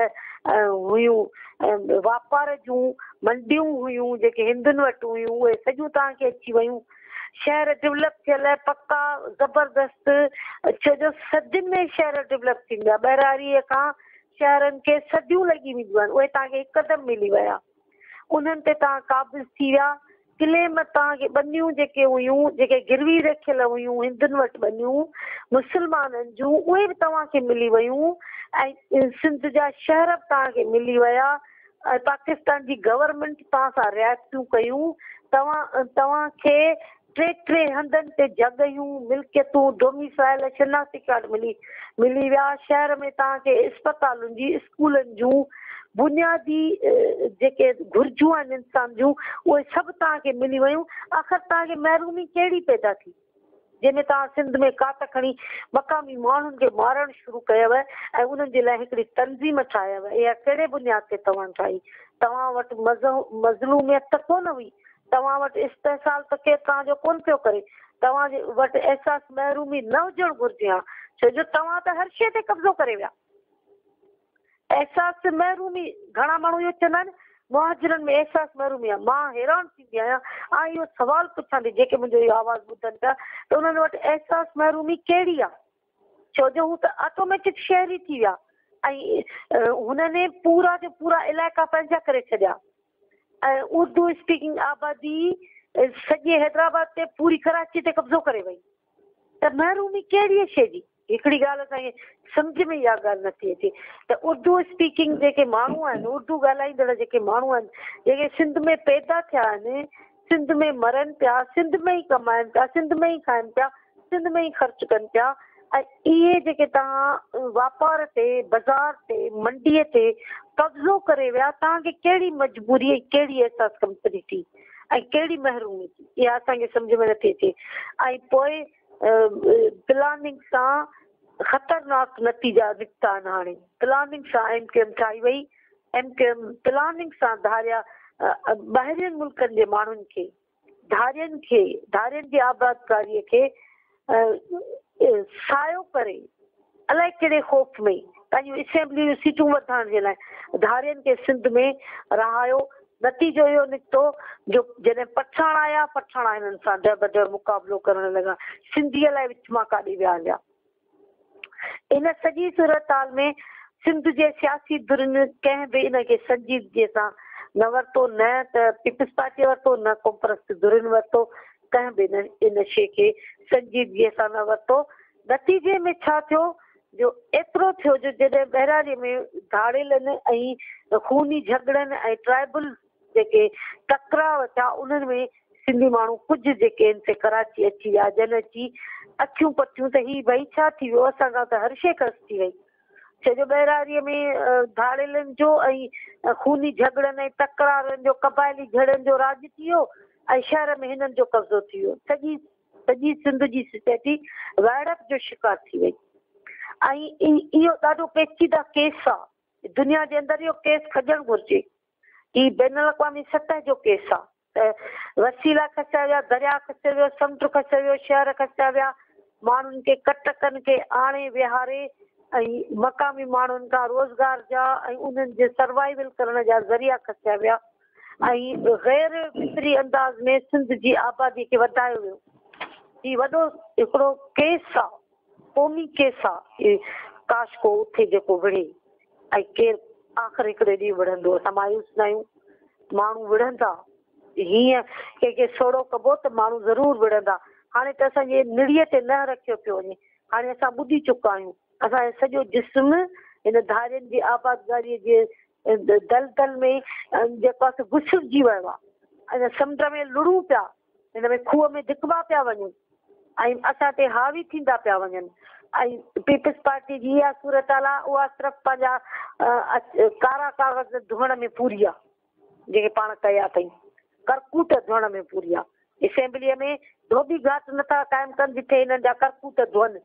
हुयूं वापार जूं मंडियूं हुयूं जेके हिंदुनि वटि हुयूं, उहे सॼियूं तव्हांखे अची वियूं। शहर डेवलप थियल पक्का ज़बरदस्त, छो जो सदियुनि में शहर डेवलप थींदा, ॿहिरारीअ खां शहरनि खे सदियूं लॻी वेंदियूं आहिनि, उहे तव्हांखे हिकदमि मिली विया, उन्हनि ते तव्हां क़ाबिज़ थी विया। क्लेम तव्हांखे ॿनियूं जेके हुयूं, जेके गिरवी रखियल हुयूं हिंदुनि वटि ॿनियूं मुस्लमाननि जूं, उहे बि तव्हांखे मिली वियूं, ऐं सिंध जा शहर बि तव्हांखे मिली विया। ऐं पाकिस्तान जी गवर्नमेंट तव्हां सां रियायतूं कयूं, तव्हांखे 3 हंधनि ते जॻहियूं, मिल्कियतूं, डोमिसाइल, शनाख्ती कार्ड मिली विया। शहर में तव्हांखे अस्पतालुनि जी, स्कूलनि जूं बुनियादी जेके घुर्जूं आहिनि इंसान जूं, उहे सभु तव्हांखे मिली वियूं। आख़िर तव्हांखे महिरूमी कहिड़ी पैदा थी जंहिंमें तव्हां सिंध में काट खणी मक़ामी माण्हुनि खे मारणु शुरू कयव ऐं उन्हनि जे लाइ हिकिड़ी तंज़ीम ठाहियव। इहा कहिड़े बुनियाद ते तव्हां ठाही? तव्हां वटि मज़लूमियत त कोन हुई, तव्हां वटि इस्तेसाल त केरु तव्हांजो कोन पियो करे, तव्हांजे वटि अहसासु महिरूमी न हुजणु घुरिजे हा, छो जो तव्हां त हर शइ ते कब्ज़ो करे विया। अहसासु महिरूमी, घणा माण्हू इहो चवंदा आहिनि मुहाजिरनि में अहसासु महिरूमी आहे। मां हैरान थींदी आहियां इहो सुवाल पुछां थी जेके मुंहिंजो इहो आवाज़ु ॿुधनि पिया, त उन्हनि वटि अहसासु महिरूमी कहिड़ी आहे, छो जो हू त ऑटोमेटिक शहरी थी विया। ऐं हुनने पूरा जो पूरा इलाइक़ा पंहिंजा करे छॾिया ऐं उर्दू स्पीकिंग आबादी सॼे हैदराबाद ते पूरी कराची ते कब्ज़ो करे वई। त महरूमी कहिड़ी शइ जी? हिकिड़ी ॻाल्हि असांखे सम्झ में इहा ॻाल्हि नथी अचे त उर्दू स्पीकिंग जेके माण्हू आहिनि, उर्दू ॻाल्हाईंदड़ जेके माण्हू आहिनि, जेके सिंध में पैदा थिया आहिनि, सिंध में मरनि पिया, सिंध में ई कमाइनि पिया, सिंध में ई खाइनि पिया, सिंध में ई ख़र्चु कनि पिया, ऐं इहे जेके तव्हां वापार ते, बाज़ार ते, मंडीअ ते कब्ज़ो करे विया, तव्हांखे कहिड़ी मजबूरी, कहिड़ी एहसास कंपनी थी ऐं कहिड़ी महरूमी थी, इहा असांखे सम्झ में नथी अचे। ऐं पोइ प्लानिंग सां ख़तरनाक नतीजा निकिता आहिनि। हाणे प्लानिंग सां MQM ठाही वई, MQM प्लानिंग सां धारिया ॿाहिरियुनि मुल्कनि जे माण्हुनि खे, धारियुनि जी आबादकारीअ खे सायो करे अलाए कहिड़े ख़ौफ़ में पंहिंजूं असेंबली जूं सीटूं वधाइण जे लाइ धारियुनि खे सिंध में रहायो। नतीजो इहो निकितो जो जॾहिं पठाण आया, पठाण हिननि सां ॾह मुक़ाबिलो करण लॻा, सिंधीअ लाइ विच मां काॾे विया हलिया। इन सॼी सूरताल में सिंध जे सियासी धुरनि कंहिं बि इनखे संजीदगीअ सां न वरितो, न त पीपल्स पार्टी वरितो, न कॉम्प्रस धुरनि वरितो, कंहिं बि इन शइ खे संजीदगीअ सां न वरितो। नतीजे में छा थियो जो एतिरो थियो जो जॾहिं बहिराणे में धाड़ेलनि ऐं खूनी झगड़नि ऐं ट्राइबल जेके टकराव थिया, उन्हनि में सिंधी माण्हू कुझु जेके आहिनि से कराची अची विया, जन अची अखियूं पटियूं त ही भई छा थी वियो, असां खां त हर शइ ख़र्च थी वई। छो जो बहिराणीअ में धाड़ेलनि जो ऐं खूनी झगड़नि ऐं तकरारनि जो, क़बाइली झड़नि जो राज थी वियो ऐं शहर में हिननि जो कब्ज़ो थी वियो। सॼी सिंध जी सोसाइटी वाइड़प जो शिकार थी वई। ऐं इहो ॾाढो पेचीदा केस आहे, दुनिया जे अंदरि इहो केस खॼणु घुरिजे। हीउ बैन अवी सतह जो केस आहे त वसीला खसिया विया, दरिया खसियो वियो, समुंड खसियो वियो, शहर खसिया विया, माण्हुनि खे कटकनि खे आणे विहारे ऐं मक़ामी माण्हुनि खां रोज़गार जा ऐं उन्हनि जे सर्वाइवल करण जा ज़रिया खसिया विया ऐं गैर फितरी अंदाज़ में सिंध जी आबादी खे वधायो वियो। हीउ वॾो हिकिड़ो केस आहे, क़ौमी केस आहे। काश को उथे जेको विढ़े ऐं केरु आख़िर हिकिड़े ॾींहुं विढ़ंदो। असां मायूस न आहियूं, माण्हू विढ़ंदा, हीअं कंहिंखे सोड़ो कबो त माण्हू ज़रूरु विढ़ंदा। हाणे त असांजे निड़ीअ ते न रखियो पियो वञे, हाणे असां ॿुधी चुका आहियूं। असांजो सॼो जिस्म हिन धारियुनि जी आबादगारीअ जे दलदल में जेको आहे घुसिजी वियो आहे। हिन समुंड में लुड़ूं पिया, हिन में खूह में धिकबा पिया वञूं ऐं असां ते हावी थींदा पिया वञनि। ऐं पीपल्स पार्टी जी इहा सूरत हाल आहे, उहा सिर्फ़ु पंहिंजा कारा कागज़ धोअण में पूरी आहे, जेके पाण कया अथई करकूट धोअण में पूरी आहे। असेंबलीअ में धोबी घाट नथा क़ाइमु कनि जिथे हिननि जा करकूट धोअनि,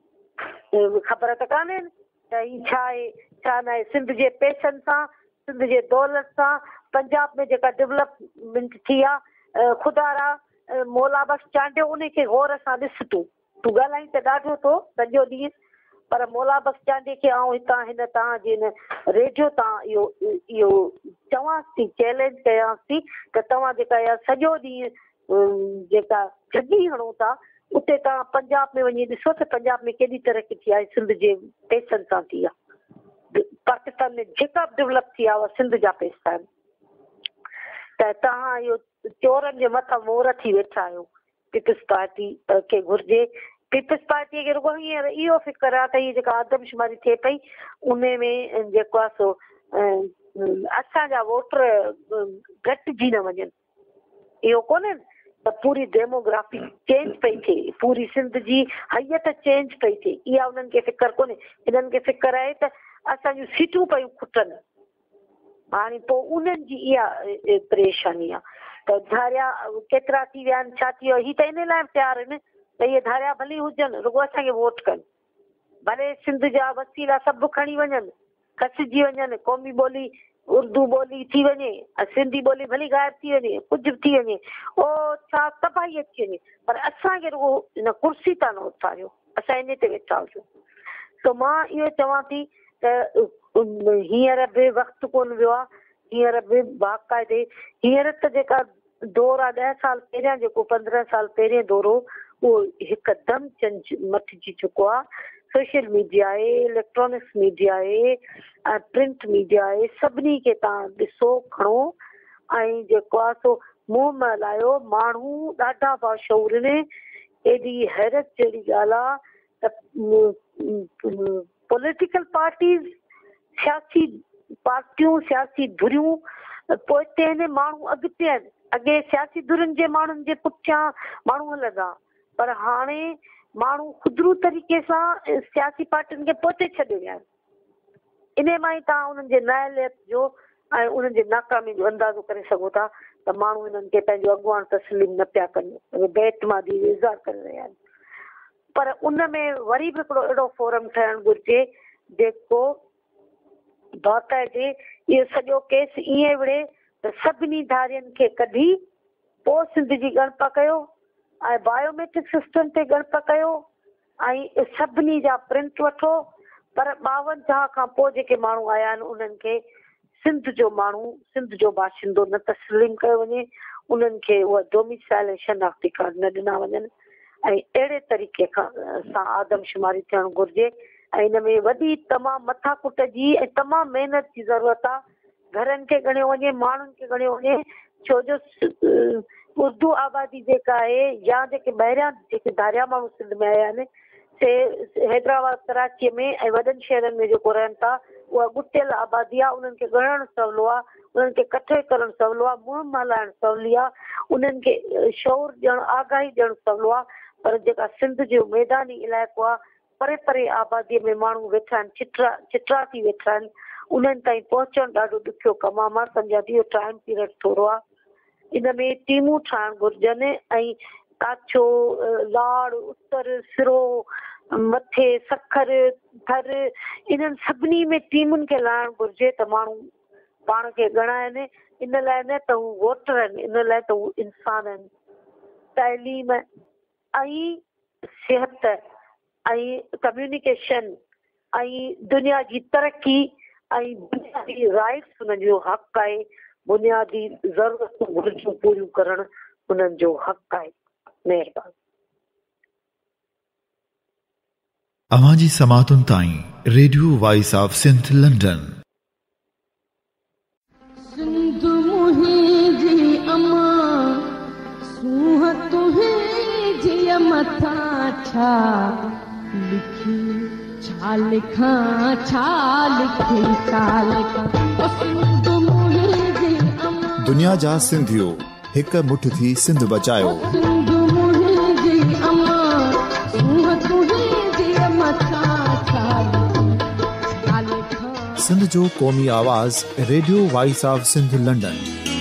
ख़बर त कान्हे त हीउ छा आहे छा न आहे। सिंध जे पैसनि सां, सिंध जे दौलत सां पंजाब में जेका डेवलपमेंट थी आहे, खुदारा मौला बख़्श चांडियो उनखे गौर सां ॾिस। तूं ॻाल्हाई त ॾाढो थो सॼो ॾींहुं, पर मौला बख़्श चांडे खे आउं हितां हिन तव्हांजे हिन रेडियो तां इहो चवांसि थी, चैलेंज कयांसि थी त तव्हां जेका इहा सॼो ॾींहुं जेका जॻी हणो था, उते तव्हां पंजाब में वञी ॾिसो त पंजाब में केॾी तरक़ी थी आहे, सिंध जे पैसनि सां थी आहे। पाकिस्तान में जेका बि डेवलप थी आहे उहा सिंध जा पैसा आहिनि। त तव्हां इहो चोरनि जे मथां मोर थी वेठा आहियो। पीपल्स पार्टी खे घुरिजे, पीपल्स पार्टीअ खे रुॻो हींअर इहो फ़िक्र आहे त हीअ जेका आदमशुमारी थिए पई उन में जेको आहे सो असांजा वोटर घटिजी न वञनि। इहो कोन्हे त पूरी डेमोग्राफी चेंज पई थिए, पूरी सिंध जी हैत चेंज पई थिए, इहा उन्हनि खे फ़िक्र कोन्हे। हिननि खे फ़िक्र आहे त असांजूं सीटूं पयूं खुटनि। हाणे पोइ उन्हनि जी इहा परेशानी आहे त धारिया केतिरा थी विया आहिनि, छा थी वियो। हीअ त इन लाइ तयारु आहिनि त इहे धारिया भली हुजनि, रुॻो असांखे वोट कनि, भले सिंध जा वसीला सभु खणी वञनि, खसिजी वञनि, क़ौमी ॿोली उर्दू ॿोली थी वञे, सिंधी ॿोली भली ग़ाइब थी वञे, कुझु बि थी वञे, ओ छा तबाही अची वञे, पर असांखे रुॻो हिन कुर्सी तां न उथारियो, असां इन ते वेठा हुजूं। त मां इहो चवां थी त हींअर बि वक़्तु कोन वियो आहे, हींअर बि बाक़ाइदे हींअर त जेका दौर आहे 10 साल पहिरियां जेको 15 साल पहिरियों दौर हो उहो हिकदमि चंज मटिजी चुको आहे। सोशल मीडिया आहे, इलेक्ट्रॉनिक्स मीडिया आहे ऐं प्रिंट मीडिया आहे, सभिनी खे तव्हां ॾिसो खणो ऐं जेको आहे सो मुंहुं मलायो। माण्हू ॾाढा बाशऊर आहिनि। एॾी हैरत जहिड़ी ॻाल्हि आहे त पॉलिटिकल पार्टीज़, सियासी पार्टियूं, सियासी धुरियूं पोइते आहिनि, माण्हू अॻिते आहिनि। अॻे सियासी धुरियुनि जे माण्हुनि जे पुठियां माण्हू हलंदा, पर हाणे माण्हू ख़ुदरू तरीक़े सां सियासी पार्टियुनि खे पोइते छॾे विया आहिनि। इन मां ई तव्हां उन्हनि जे नाइलियत जो ऐं उन्हनि जे नाकामी जो अंदाज़ो करे सघो था त माण्हू हिननि खे पंहिंजो अॻुवान तस्लीम न पिया कनि, बेतमादी इज़हार करे रहिया आहिनि। पर उन में वरी बि हिकिड़ो अहिड़ो फोरम ठहणु घुरिजे जेको बाक़ाइदे इहो सॼो केस ईअं विढ़े त सभिनी धारियुनि खे कढी पोइ सिंध जी ॻणप कयो ऐं बायोमेट्रिक सिस्टम ते ॻणप कयो ऐं सभिनी जा प्रिंट वठो। पर 52 खां पोइ जेके माण्हू आया आहिनि उन्हनि खे सिंध जो माण्हू, सिंध जो बाशिंदो न तस्लीम कयो वञे, उन्हनि खे उहा डोमिसाइल ऐं शनाख्ती कार्ड न ॾिना वञनि ऐं अहिड़े तरीक़े सां आदमशुमारी थियणु घुरिजे। ऐं हिन में वॾी तमामु मथाकुट जी ऐं तमामु महिनत जी ज़रूरत आहे। घरनि खे ॻणियो वञे, माण्हुनि खे ॻणियो वञे, छो जो उर्दू आबादी जेका आहे या जेके ॿाहिरियां जेके धारिया माण्हू सिंध में आया आहिनि से हैदराबाद, कराची में ऐं वॾनि शहरनि में जेको रहनि था उहा ॻुटियल आबादी आहे। उन्हनि खे ॻणणु सवलो आहे, उन्हनि खे कठे करणु सवलो आहे, मुंहुं मल्हाइणु सवली आहे, उन्हनि खे शौर ॾियणु, आगाही ॾियणु सवलो आहे। पर जेका सिंध जो मैदानी इलाइक़ो आहे, परे परे आबादीअ में माण्हू वेठा आहिनि, चिटरा थी वेठा आहिनि, उन्हनि ताईं पहुचणु ॾाढो ॾुखियो कमु आहे। मां सम्झां थी इहो टाइम पीरियड थोरो आहे। इन में टीमूं ठाहिणु घुरिजनि ऐं काछो, लाड़, उत्तर, सिरो, मथे, सखर, थर, इन्हनि सभिनी में टीमुनि खे लाहिणु घुरिजे त माण्हू पाण खे ॻणाइनि। इन लाइ न त हू वोटर आहिनि, इन लाइ त हू इंसान आहिनि। तइलीम ऐं सिहत ऐं कम्युनिकेशन ऐं दुनिया जी तरक़ी ऐं बुनियादी राइट्स हुननि जो हक़ आहे। बुनियादी ज़रूरतूं घुरिजूं पूरियूं करणु हुननि जो हक़ आहे। महिरबानी। अवांजी समातुनि ताईं radio voice of Sindh London. Sindh मुंहिंजी अमां सूंह तुंहिंजी मथां छा लिखी, छा लिखां, छा लिखी, छा लिखां। सिंध मुंहिंजी अमां, दुनिया जा सिंधियो हिक मुठ थी सिंध बचायो। सिंध मुंहिंजी अमां सूंह तुंहिंजी मथां छा लिखी, छा लिखां। सिंध जो क़ौमी आवाज़ radio voice of Sindh London.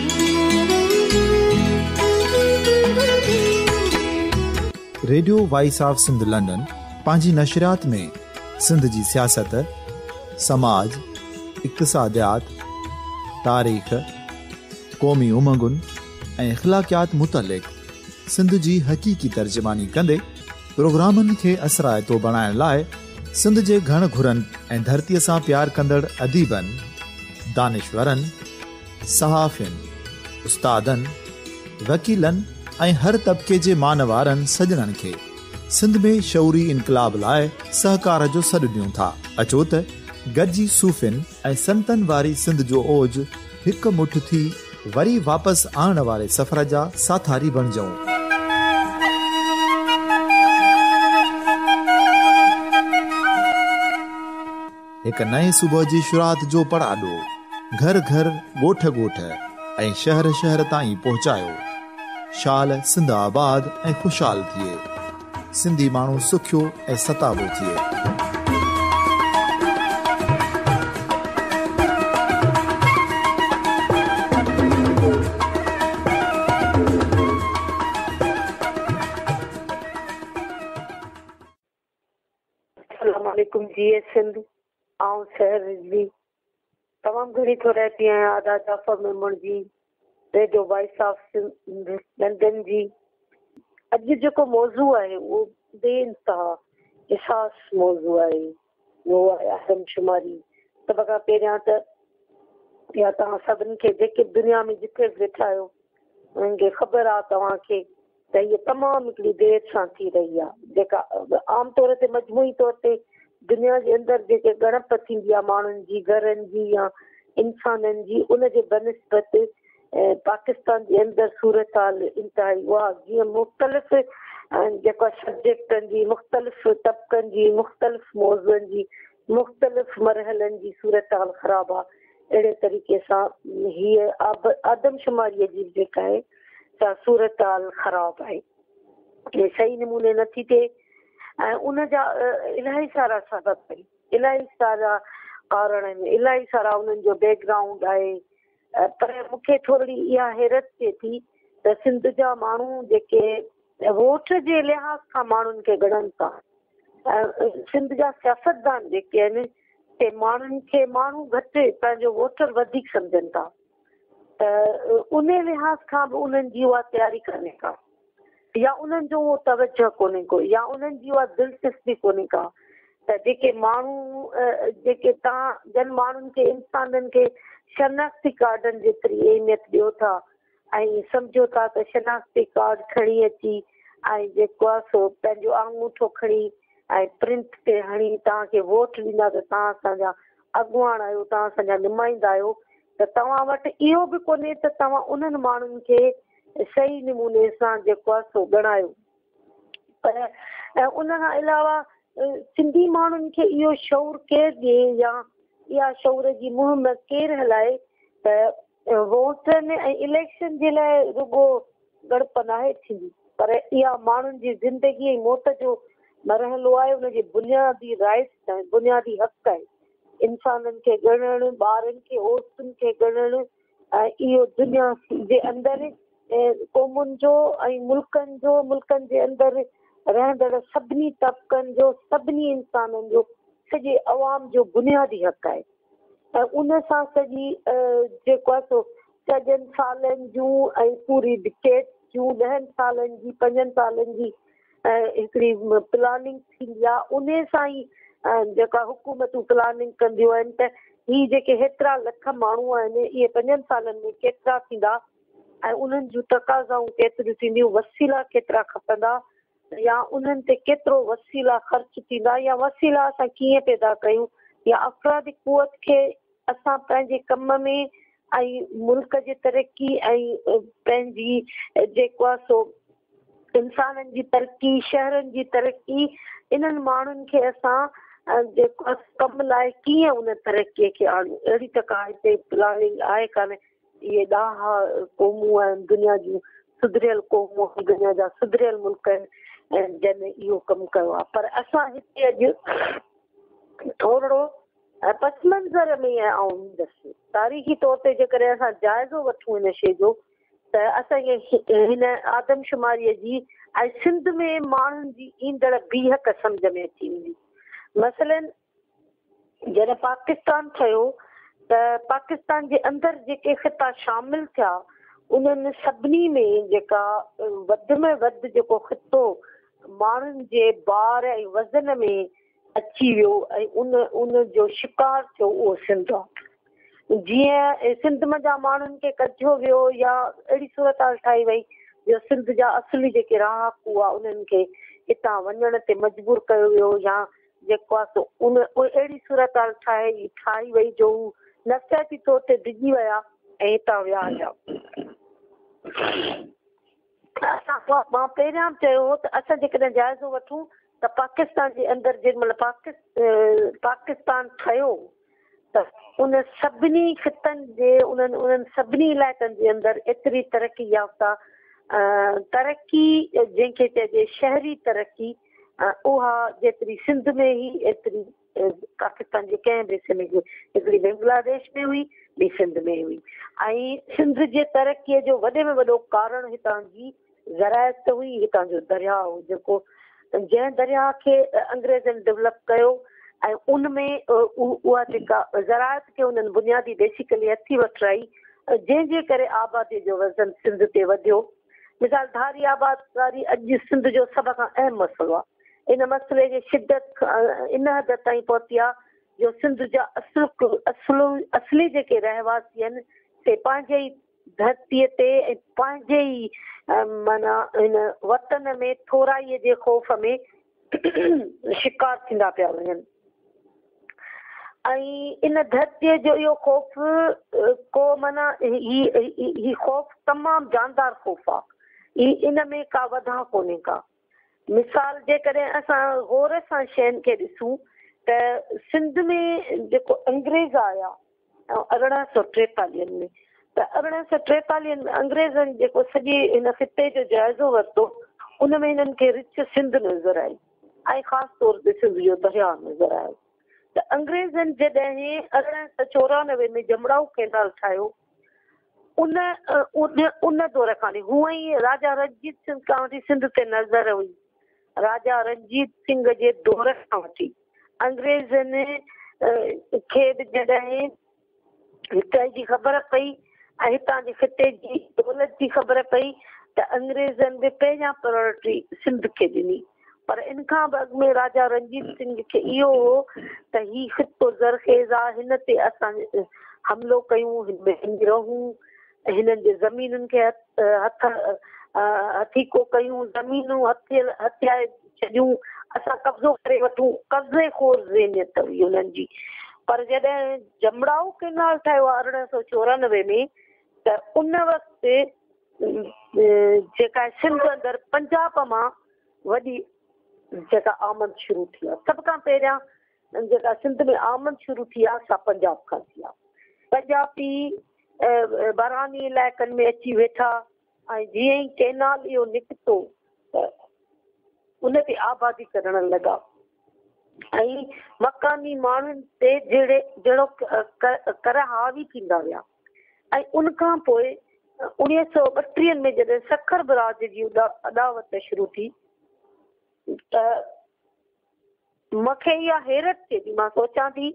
Radio voice of Sindh London पंहिंजी नशरियात में सिंध जी सियासत, समाज, इक़्तिसादियात, तारीख़, क़ौमी उमंगुनि ऐं इख़्लाक़ियात मुतलिक़ सिंध जी हक़ीक़ी तर्जुमानी कंदे प्रोग्रामनि खे असराइतो बणाइण लाइ सिंध जे घण घुरनि ऐं धरतीअ सां प्यार कंदड़ अदीबनि, दानिशवरनि, सहाफ़ियुनि, उस्तादनि, वकीलनि ऐं हर तबिके जे मानवारनि सजणनि खे सिंध में शौरी इनकलाब लाइ सहकार जो सॾु ॾियूं था। अचो त गॾिजी सूफ़ियुनि ऐं संतनि वारी सिंध जो ओज हिकु मुठ थी वरी वापसि आणण वारे सफ़र जा साथारी बणिजऊं। हिकु नए सुबुह जी शुरूआत जो पड़ाॾो घर घर, ॻोठ ॻोठ ऐं शहर शहर ताईं पहुचायो। शाल सिंध आबाद ऐं ख़ुशहाल थिए, सिंधी माण्हू सुखियो ऐं सताबो थिए। अस्सलाम वालेकुम जी सिंध। आऊं शहर जी तमामु घणी थो रहती आहियां आदा जाफ़र मेमण जी, radio voice of Sindh London जी। अॼु जेको मौज़ू आहे उहो बेइंतहा एहसास मौज़ू आहे। उहो आहे आदमशुमारी। सभ खां पहिरियां त या तव्हां सभिनी खे जेके दुनिया में जिथे वेठा आहियो उन्हनि खे ख़बर आहे तव्हांखे त इहा तमामु हिकिड़ी देरि सां थी रही आहे, जेका आम तौर ते मजमूई तौर ते दुनिया जे अंदरि जेके गणप थींदी आहे माण्हुनि जी, घरनि जी या इंसाननि जी, उनजे बनस्बत पाकिस्तान जे अंदरि सूरत हाल इंतिहाई उहा जीअं मुख़्तलिफ़ जेका सब्जेक्टनि जी, मुख़्तलिफ़ तबिकनि जी, मुख़्तलिफ़ मौज़ुअनि जी, मुख़्तलिफ़ मरहलनि जी सूरत हाल ख़राबु आहे। अहिड़े तरीक़े सां हीअ आदमशुमारीअ जी जेका आहे सा सूरत हाल ख़राबु आहे, सही नमूने नथी थिए ऐं उनजा इलाही सारा सबब आहिनि, इलाही सारा कारण आहिनि, इलाही सारा उन्हनि जो बैकग्राउंड आहे। पर मूंखे थोरी इहा हैरत थिए थी त सिंध जा माण्हू जेके वोट जे लिहाज़ खां माण्हुनि खे ॻणनि था, सिंध जा सियासतदान जेके आहिनि ते माण्हुनि खे माण्हू घटि पंहिंजो वोटर वधीक सम्झनि था, त उन लिहाज़ खां बि उन्हनि जी उहा तयारी कोन्हे का, या उन्हनि जो उहो तवजो कोन्हे को, या उन्हनि जी उहा दिलचस्पी कोन्हे का त जेके माण्हू जेके तव्हां जन माण्हुनि खे इंसाननि खे शनाख्ती कार्डनि जेतिरी अहमियत ॾियो था ऐं सम्झो था त शनाख्ती कार्ड खणी अची ऐं जेको आहे सो पंहिंजो आङूठो खणी ऐं प्रिंट ते हणी तव्हांखे वोट ॾींदा त तव्हां असांजा अॻुवान आहियो, तव्हां असांजा नुमाइंदा आहियो, त तव्हां वटि इहो बि कोन्हे त तव्हां उन्हनि माण्हुनि खे सही नमूने सां जेको आहे सो ॻणायो। पर ऐं उन खां अलावा सिंधी माण्हुनि खे इहो शौर केरु ॾिए या इहा शौर जी मुहिम केरु हलाए त वोटनि ऐं इलेक्शन जे लाइ रुॻो गड़प नाहे थींदी, पर इहा माण्हुनि जी ज़िंदगी ऐं मौत जो मरहलो आहे, उनजी बुनियादी राइट्स आहे, बुनियादी हक़ आहे। इंसाननि खे ॻणणु, ॿारनि खे, औरतुनि खे ॻणणु, ऐं इहो दुनिया जे अंदरि क़ौमुनि जो ऐं मुल्कनि जे अंदरि रहंदड़ सभिनी तबिकनि जो, सभिनी इंसाननि जो, सॼे अवाम जो बुनियादी हक़ आहे। ऐं उन सां सॼी जेको आहे सो 4 सालनि जूं ऐं पूरी डिकेट जूं 10 सालनि जी, 5 सालनि जी हिकिड़ी प्लानिंग थींदी आहे। उन सां ई जेका हुकूमतूं प्लानिंग कंदियूं आहिनि त ही जेके हेतिरा लख माण्हू आहिनि इहे 5 सालनि में केतिरा थींदा ऐं उन्हनि जूं तक़ाज़ाऊं केतिरियूं थींदियूं, वसीला केतिरा खपंदा, या उन्हनि ते केतिरो वसीला ख़र्च थींदा, या वसीला असां कीअं पैदा कयूं, या अफ़रादी क़ुवत खे असां पंहिंजे कम में ऐं मुल्क जी तरक़ी ऐं पंहिंजी जेको आहे सो इंसाननि जी तरक़ी, शहरनि जी तरक़ी, इन्हनि माण्हुनि खे असां जेको आहे कम लाइ कीअं उन तरक़ीअ खे आणियूं, अहिड़ी त का हिते प्लानिंग आहे कान। इहे ॾाहा क़ौमूं आहिनि दुनिया जूं, सुधरियल क़ौमूं, दुनिया जा सुधरियल मुल्क आहिनि ऐं जंहिं इहो कमु कयो आहे, पर असां हिते अॼु थोरो पस मंज़र में ईंदसि। तारीख़ी तौर ते जेकॾहिं असां जाइज़ो वठूं हिन शइ जो त असांखे हिन आदमशुमारीअ जी ऐं सिंध में माण्हुनि जी ईंदड़ बीहक सम्झ में अची वेंदी। मसलन जॾहिं पाकिस्तान ठहियो त पाकिस्तान जे अंदरि जेके ख़िता शामिल थिया उन्हनि सभिनी में जेका वधि में वधि जेको ख़ितो माण्हुनि जे बार ऐं वज़न में अची वियो ऐं उन जो शिकार थियो उहो सिंध आहे। जीअं सिंध जा माण्हुनि खे कढियो वियो या अहिड़ी सूरत हाल ठाही वई जो सिंध जा असली जेके रहाकू आहे उन्हनि खे हितां वञण ते मजबूर कयो वियो, या जेको आहे सो अहिड़ी सूरत हाल ठाही वई जो नफ़सियाती तौर ते डिॼी विया ऐं हितां विया हुया। मां पहिरियां चयो हो त असां जेकॾहिं जाइज़ो वठूं त पाकिस्तान जे अंदरि जेॾीमहिल पाकिस्तान ठहियो त उन सभिनी ख़ितनि जे उन्हनि सभिनी इलाइक़नि जे अंदरि एतिरी तरक़ी याफ़्ता तरक़ी जंहिंखे चइजे शहरी तरक़ी उहा जेतिरी सिंध में ई एतिरी पाकिस्तान जे कंहिं बि हिसे में, हिकिड़ी बांग्लादेश में हुई, ॿी सिंध में हुई। ऐं सिंध जे तरक़ीअ जो वॾे में वॾो कारण हितां जी ज़रायत हुई, हितां जो दरिया हो, जेको जंहिं दरिया खे अंग्रेज़नि डेवलप कयो ऐं उन में उहा जेका ज़रायत खे उन्हनि बुनियादी बेसिकली हथी वठाई, जंहिंजे करे आबादी जो वज़न सिंध ते वधियो। मिसाल धारी आबादकारी अॼु सिंध जो सभ खां अहम मसइलो आहे। इन मसइले जी शिदत इन हद ताईं पहुती आहे जो सिंध जा असली जेके रहवासी आहिनि से पंहिंजे ई धरतीअ ते पंहिंजे ई माना हिन वतन में थोराईअ जे ख़ौफ़ में शिकार थींदा पिया वञनि। ऐं इन धरतीअ जो इहो ख़ौफ़ को माना ही ख़ौफ़ तमामु जानदार ख़ौफ़ आहे। इन में का वधा कोन्हे का। मिसाल जे कॾहिं असां गौर सां शयुनि खे ॾिसूं त सिंध में जेको अंग्रेज़ आया 1843 में, त 1843 में अंग्रेज़नि जेको सॼे हिन ख़िते जो जाइज़ो वरितो उन में हिननि खे रिच सिंध नज़र आई ऐं ख़ासि तौर ते सिंध जो दरिया नज़र आयो। त अंग्रेज़नि जॾहिं 1894 में जमड़ाऊ कैनाल ठाहियो उन दौर खां हूअं ई राजा रणजीत सिंह खां वठी सिंध ते नज़र हुई। राजा रणजीत सिंह जे दौर खां वठी अंग्रेज़नि खे जॾहिं हितां जी ख़बर पई ऐं हितां जे ख़िते जी दौलत जी ख़बर पई त अंग्रेज़नि बि पंहिंजा प्रायोरिटी सिंध खे ॾिनी। पर इन खां बि अॻु में राजा रणजीत सिंह खे इहो हो त ही ख़ितो ज़रखेज़ आहे, हिन ते असां हमिलो कयूं, हिन में रहूं, हिननि जे ज़मीनुनि खे हथीको कयूं, ज़मीनूं हथियाए छॾियूं, असां कब्ज़ो करे वठूं। कब्ज़े खोर ज़हनियत हुई हुननि जी। पर जॾहिं जमड़ाऊ कैनाल ठहियो आहे 1894 में त उन वक़्तु जेका सिंध अंदरि पंजाब मां वॾी जेका आमद शुरू थी आहे। सभ खां पहिरियां जेका सिंध में आमद शुरू थी आहे सा पंजाब खां थी आहे। पंजाबी बारानी इलाइक़नि में अची वेठा ऐं जीअं ई कैनाल इहो निकितो त उन ते आबादी करण लॻा ऐं मकानी माण्हुनि ते जहिड़ो कर हावी थींदा विया। ऐं उन खां पोइ 1932 में जॾहिं सखर बराज जी अदावत शुरू थी त मूंखे इहा हैरत थिए थी। मां सोचां थी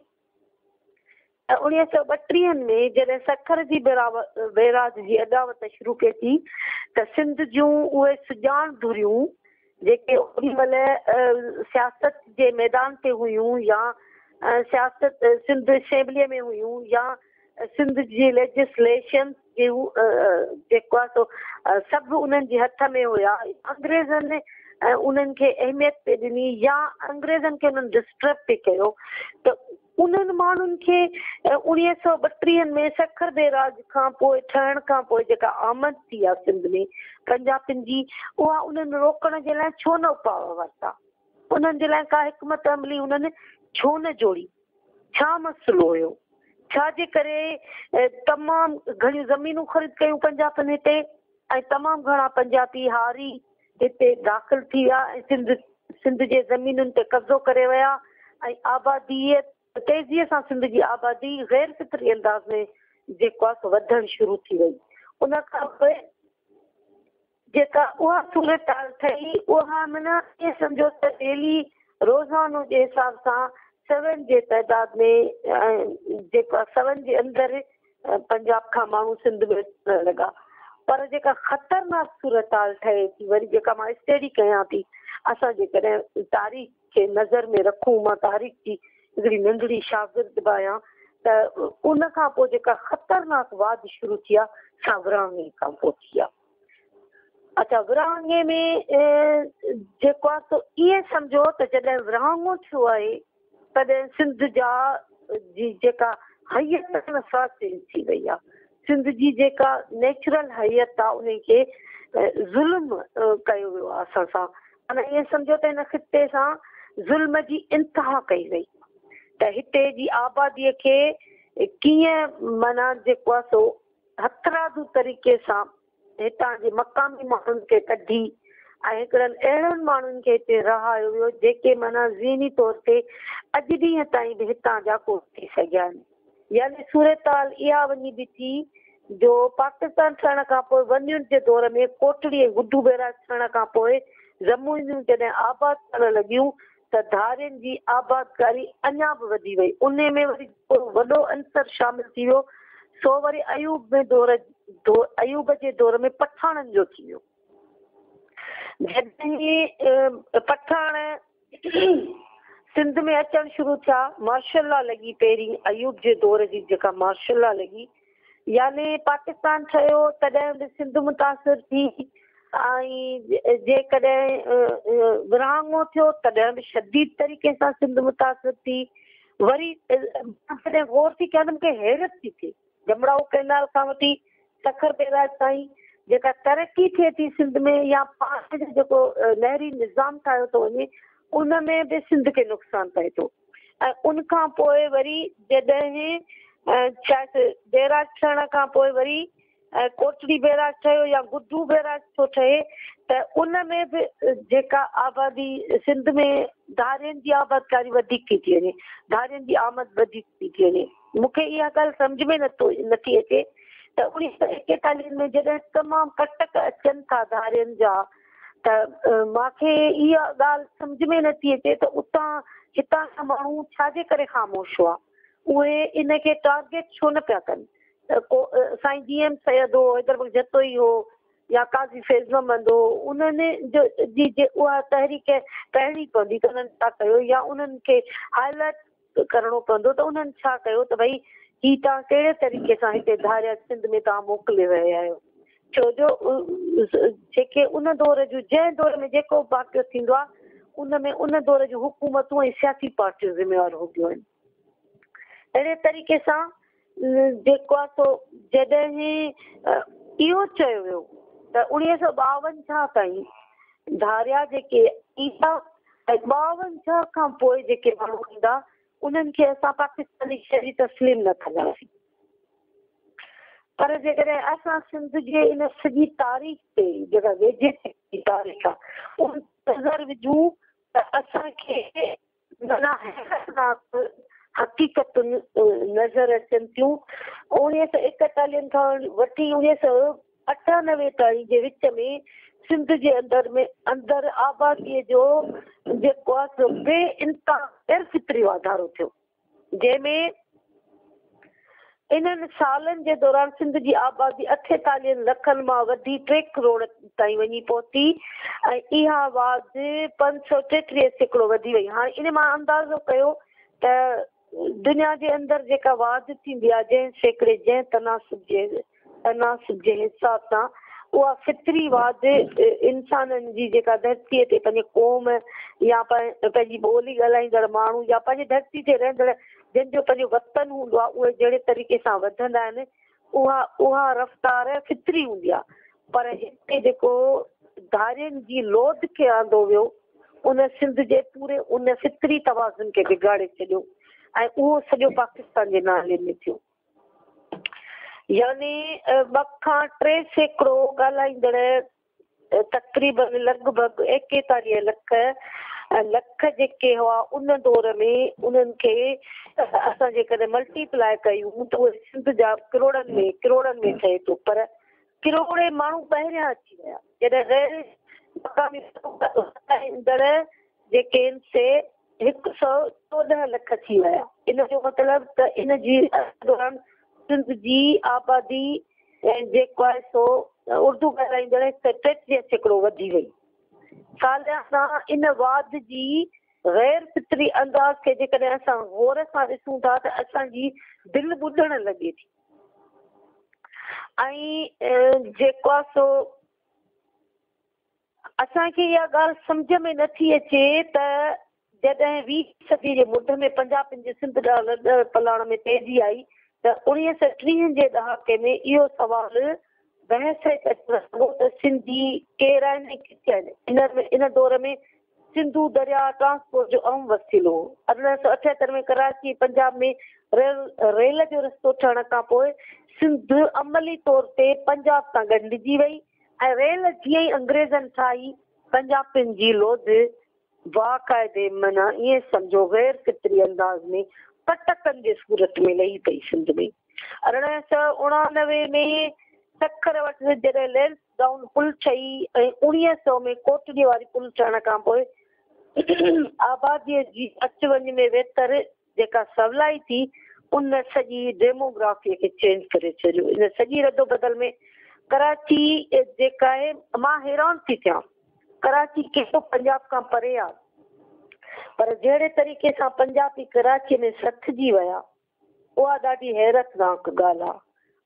1932 में जॾहिं सखर जी बैराज जी अदावत शुरू कई थी त सिंध जूं उहे सुजान धुरियूं जेके ओॾी महिल सियासत जे मैदान ते हुयूं या सियासत सिंध असेंबलीअ में हुयूं या सिंध जी लेजिस्लेशन जेको आहे सो सभु उन्हनि जे हथ में हुया। अंग्रेज़नि उन्हनि खे अहमियत पे ॾिनी या अंग्रेज़नि खे उन्हनि डिस्टर्ब पे कयो त उन्हनि माण्हुनि खे 1932 में सखर बैराज खां पोइ ठहण खां पोइ जेका आमद थी आहे सिंध में पंजाबियुनि जी, उहा उन्हनि रोकण जे लाइ छो न उपाउ वरिता? उन्हनि जे लाइ का हिकमत अमली उन्हनि छो न जोड़ी? छा मसइलो हुयो? छाजे करे तमामु घणियूं ज़मीनूं ख़रीद कयूं पंजाबनि हिते ऐं तमामु घणा पंजाबी हारी हिते दाख़िल थी विया ऐं सिंध जे ज़मीनुनि ते कब्ज़ो करे विया ऐं आबादीअ तेज़ीअ सां सिंध जी आबादी गैर फितरी अंदाज़ में जेको आहे सो वधणु शुरू थी वई। उन खां पोइ जेका उहा सूरत ठही उहा माना ईअं सम्झो त डेली रोज़ानो जे हिसाब सां 7 जे तइदाद में जेका 7 जे अंदरि पंजाब खां माण्हू सिंध में लॻा। पर जेका ख़तरनाक सूरत ठहे थी वरी जेका मां स्टडी कयां थी, असां जेकॾहिं तारीख़ खे नज़र में रखूं, मां तारीख़ जी हिकिड़ी नंढड़ी शागिर्द बि आहियां, त उन खां पोइ जेका ख़तरनाक वाद शुरू थी आहे सा विरहाङे खां पोइ थी आहे। अच्छा, विरहाङे में जेको आहे सो ईअं सम्झो त जॾहिं विरहाङो थियो आहे तॾहिं सिंध जी जेका हैयत सा चेंज थी वई आहे। सिंध जी जेका नेचुरल हैयत आहे उनखे ज़ुल्म कयो वियो आहे असां सां। माना ईअं सम्झो त हिन ख़िते सां ज़ुल्म जी इंतिहा कई वई त हिते जी आबादीअ खे कीअं माना जेको आहे सो हथरादू तरीक़े सां हितां जे मक़ामी माण्हुनि खे कढी ऐं हिकिड़नि अहिड़नि माण्हुनि खे हिते रहायो वियो जेके माना ज़हनी तौर ते अॼु ॾींहं ताईं बि हितां जा कोन थी सघिया आहिनि। यानी सूरताल इहा वञी बि थी जो पाकिस्तान थियण खां पोइ वञुनि जे दौर में कोटड़ी ऐं गुड्डू बैराज थियण खां पोइ ज़मीनूं जॾहिं आबाद करणु लॻियूं त धारियुनि जी आबादकारी अञा बि वधी वई। उन में वरी वॾो अंतर शामिल थी वियो सो वरी अयूब जे दौर में पठाणनि जो थी वियो। जॾहिं पठाण सिंध में अचणु शुरू थिया, मार्शल लॉ लॻी पहिरीं अयूब जे दौर जी जेका मार्शल लॉ लॻी यानी पाकिस्तान ठहियो तॾहिं बि सिंध मुतासिर थी, ऐं जेकॾहिं विरहाङो थियो तॾहिं बि शदीद तरीक़े सां सिंध मुतासिर थी। वरी कॾहिं गौर थी कयां त मूंखे हैरत थी थिए, जमड़ाऊ कैनाल खां वठी सखर बैराज ताईं जेका तरक़ी थिए थी सिंध में, या पाण जो जेको नहरी निज़ाम ठाहियो थो वञे उन में बि सिंध खे नुक़सानु पए थो। ऐं उनखां पोइ वरी जॾहिं शायदि बैराज ठहण खां पोइ वरी कोटड़ी बैराज ठहियो या गुड्डू बैराज थो ठहे, त उन में बि जेका आबादी सिंध में धारियुनि जी आबादकारी वधीक थी थी वञे, धारियुनि जी आमद वधीक थी थी वञे। मूंखे इहा ॻाल्हि सम्झ में नथी अचे त 1941 में जॾहिं तमामु कटक अचनि था धारियुनि जा, त मूंखे इहा ॻाल्हि सम्झ में नथी अचे त हितां जा माण्हू छाजे करे ख़ामोश हुआ, उहे इनखे टारगेट छो न पिया कनि। साईं GM सैयद हो, हैदरबग जतोई हो, या काज़ी फैज़ महमद हो, उन्हनि जी उहा तहरीक करिणी पवंदी त उन्हनि छा कयो, या उन्हनि खे हाईलाइट करिणो पवंदो त उन्हनि छा कयो त भई ही तव्हां कहिड़े तरीक़े सां हिते धारिया सिंध में तव्हां मोकिले रहिया आहियो। छो जो जेके उन दौर जूं जंहिं दौर में जेको वाक़ियो थींदो आहे उन में उन दौर जूं हुकूमतूं ऐं सियासी पार्टियूं ज़िम्मेवार हूंदियूं आहिनि। अहिड़े तरीक़े सां जेको आहे सो जॾहिं इहो चयो वियो त 1952 ताईं धारिया जेके ईंदा, 52 खां पोइ जेके माण्हू ईंदा उन्हनि खे असां पाकिस्तानी शहरी तस्लीम न कंदासीं। पर जेकॾहिं असां सिंध जे इन सॼी तारीख़ ते जेका वेझे तारीख़ आहे उन नज़र विझूं त असांखे माना हक़ीक़तुनि नज़र अचनि थियूं। 1941 खां वठी 1998 ताईं जे विच में सिंध जे अंदरि आबादीअ जो जेको आहे सो बे इंतहा गैर फितरी वाधारो थियो, जंहिंमें इन्हनि सालनि जे दौरान सिंध जी आबादी 48 लखनि मां वधी 3 करोड़ ताईं वञी पहुती, ऐं इहा वाध 533% वधी वई। हाणे इन मां अंदाज़ो कयो त दुनिया जे अंदरि जेका वाध थींदी आहे जंहिं सैकड़े जंहिं तनासुब जे हिसाब सां, उहा फितरी वाध इंसाननि जी जेका धरतीअ ते पंहिंजे क़ौम या पंहिंजी ॿोली ॻाल्हाईंदड़ माण्हू या पंहिंजी धरती ते रहंदड़ जंहिंजो पंहिंजो वतन हूंदो आहे उहे जहिड़े तरीक़े सां वधंदा आहिनि उहा रफ़्तार फितरी हूंदी आहे। पर हिते जेको धारियुनि जी लोध खे आंदो वियो उन सिंध जे पूरे उन फितरी तवाज़ुन खे बिगाड़े छॾियो ऐं उहो सॼो पाकिस्तान जे नाले में थियो। यानी 2 खां 3 सैकड़ो ॻाल्हाईंदड़ तक़रीबन लॻभॻि 41 लख जेके हुआ उन दौर में उन्हनि खे असां जेकॾहिं मल्टीप्लाए कयूं त उहे सिंध जा किरोड़नि में ठहे थो। पर किरोड़े माण्हू पहिरियां अची विया जॾहिं मक़ामी ॻाल्हाईंदड़ जेके आहिनि से 114 लख थी विया। इन जो मतिलबु त इन जी दौरान सिंध जी आबादी जेको आहे सो उर्दू ॻाल्हाईंदड़ 33% वधी वई। सालियाना इन वाध जी गैर फितरी अंदाज़ खे जेकॾहिं असां गौर सां ॾिसूं था त असांजी दिलि ॿुधण लॻे थी। ऐं जेको आहे सो असांखे इहा ॻाल्हि सम्झ में नथी अचे त जॾहिं 20 सदी जे मुंद में पंजाब जे सिंध ॾांहुं पलाण में तेज़ी आई त 1930 जे ॾहाके में इहो सुवालु बहस त सिंधी केरु आहिनि किथे आहिनि। इन दौर में सिंधू दरिया ट्रांसपोर्ट जो अहम वसीलो हो। 1878 में कराची पंजाब में रेल जो रस्तो ठहण खां पोइ सिंध अमली तौर ते पंजाब सां ॻंढिजी वई ऐं रेल जीअं ई अंग्रेज़नि ठाही पंजाबियुनि जी लोध बाक़ाइदे माना ईअं सम्झो गैर फितरी अंदाज़ में कटकनि जे सूरत में लही पई सिंध में। 1889 में सखर वटि जॾहिं लेंस डाउन पुल ठही ऐं 1900 में कोटड़ीअ वारी पुल ठहण खां पोइ आबादीअ जी अच वञ में बहितर जेका सवलाई थी उन सॼी डेमोग्राफीअ खे चेंज करे छॾियो। इन सॼी रदो बदल में कराची जेका आहे, मां हैरान थी थियां, कराची केतिरो पंजाब खां परे आहे, पर जहिड़े तरीक़े सां पंजाबी कराचीअ में सथिजी विया उहा ॾाढी हैरतनाक ॻाल्हि आहे।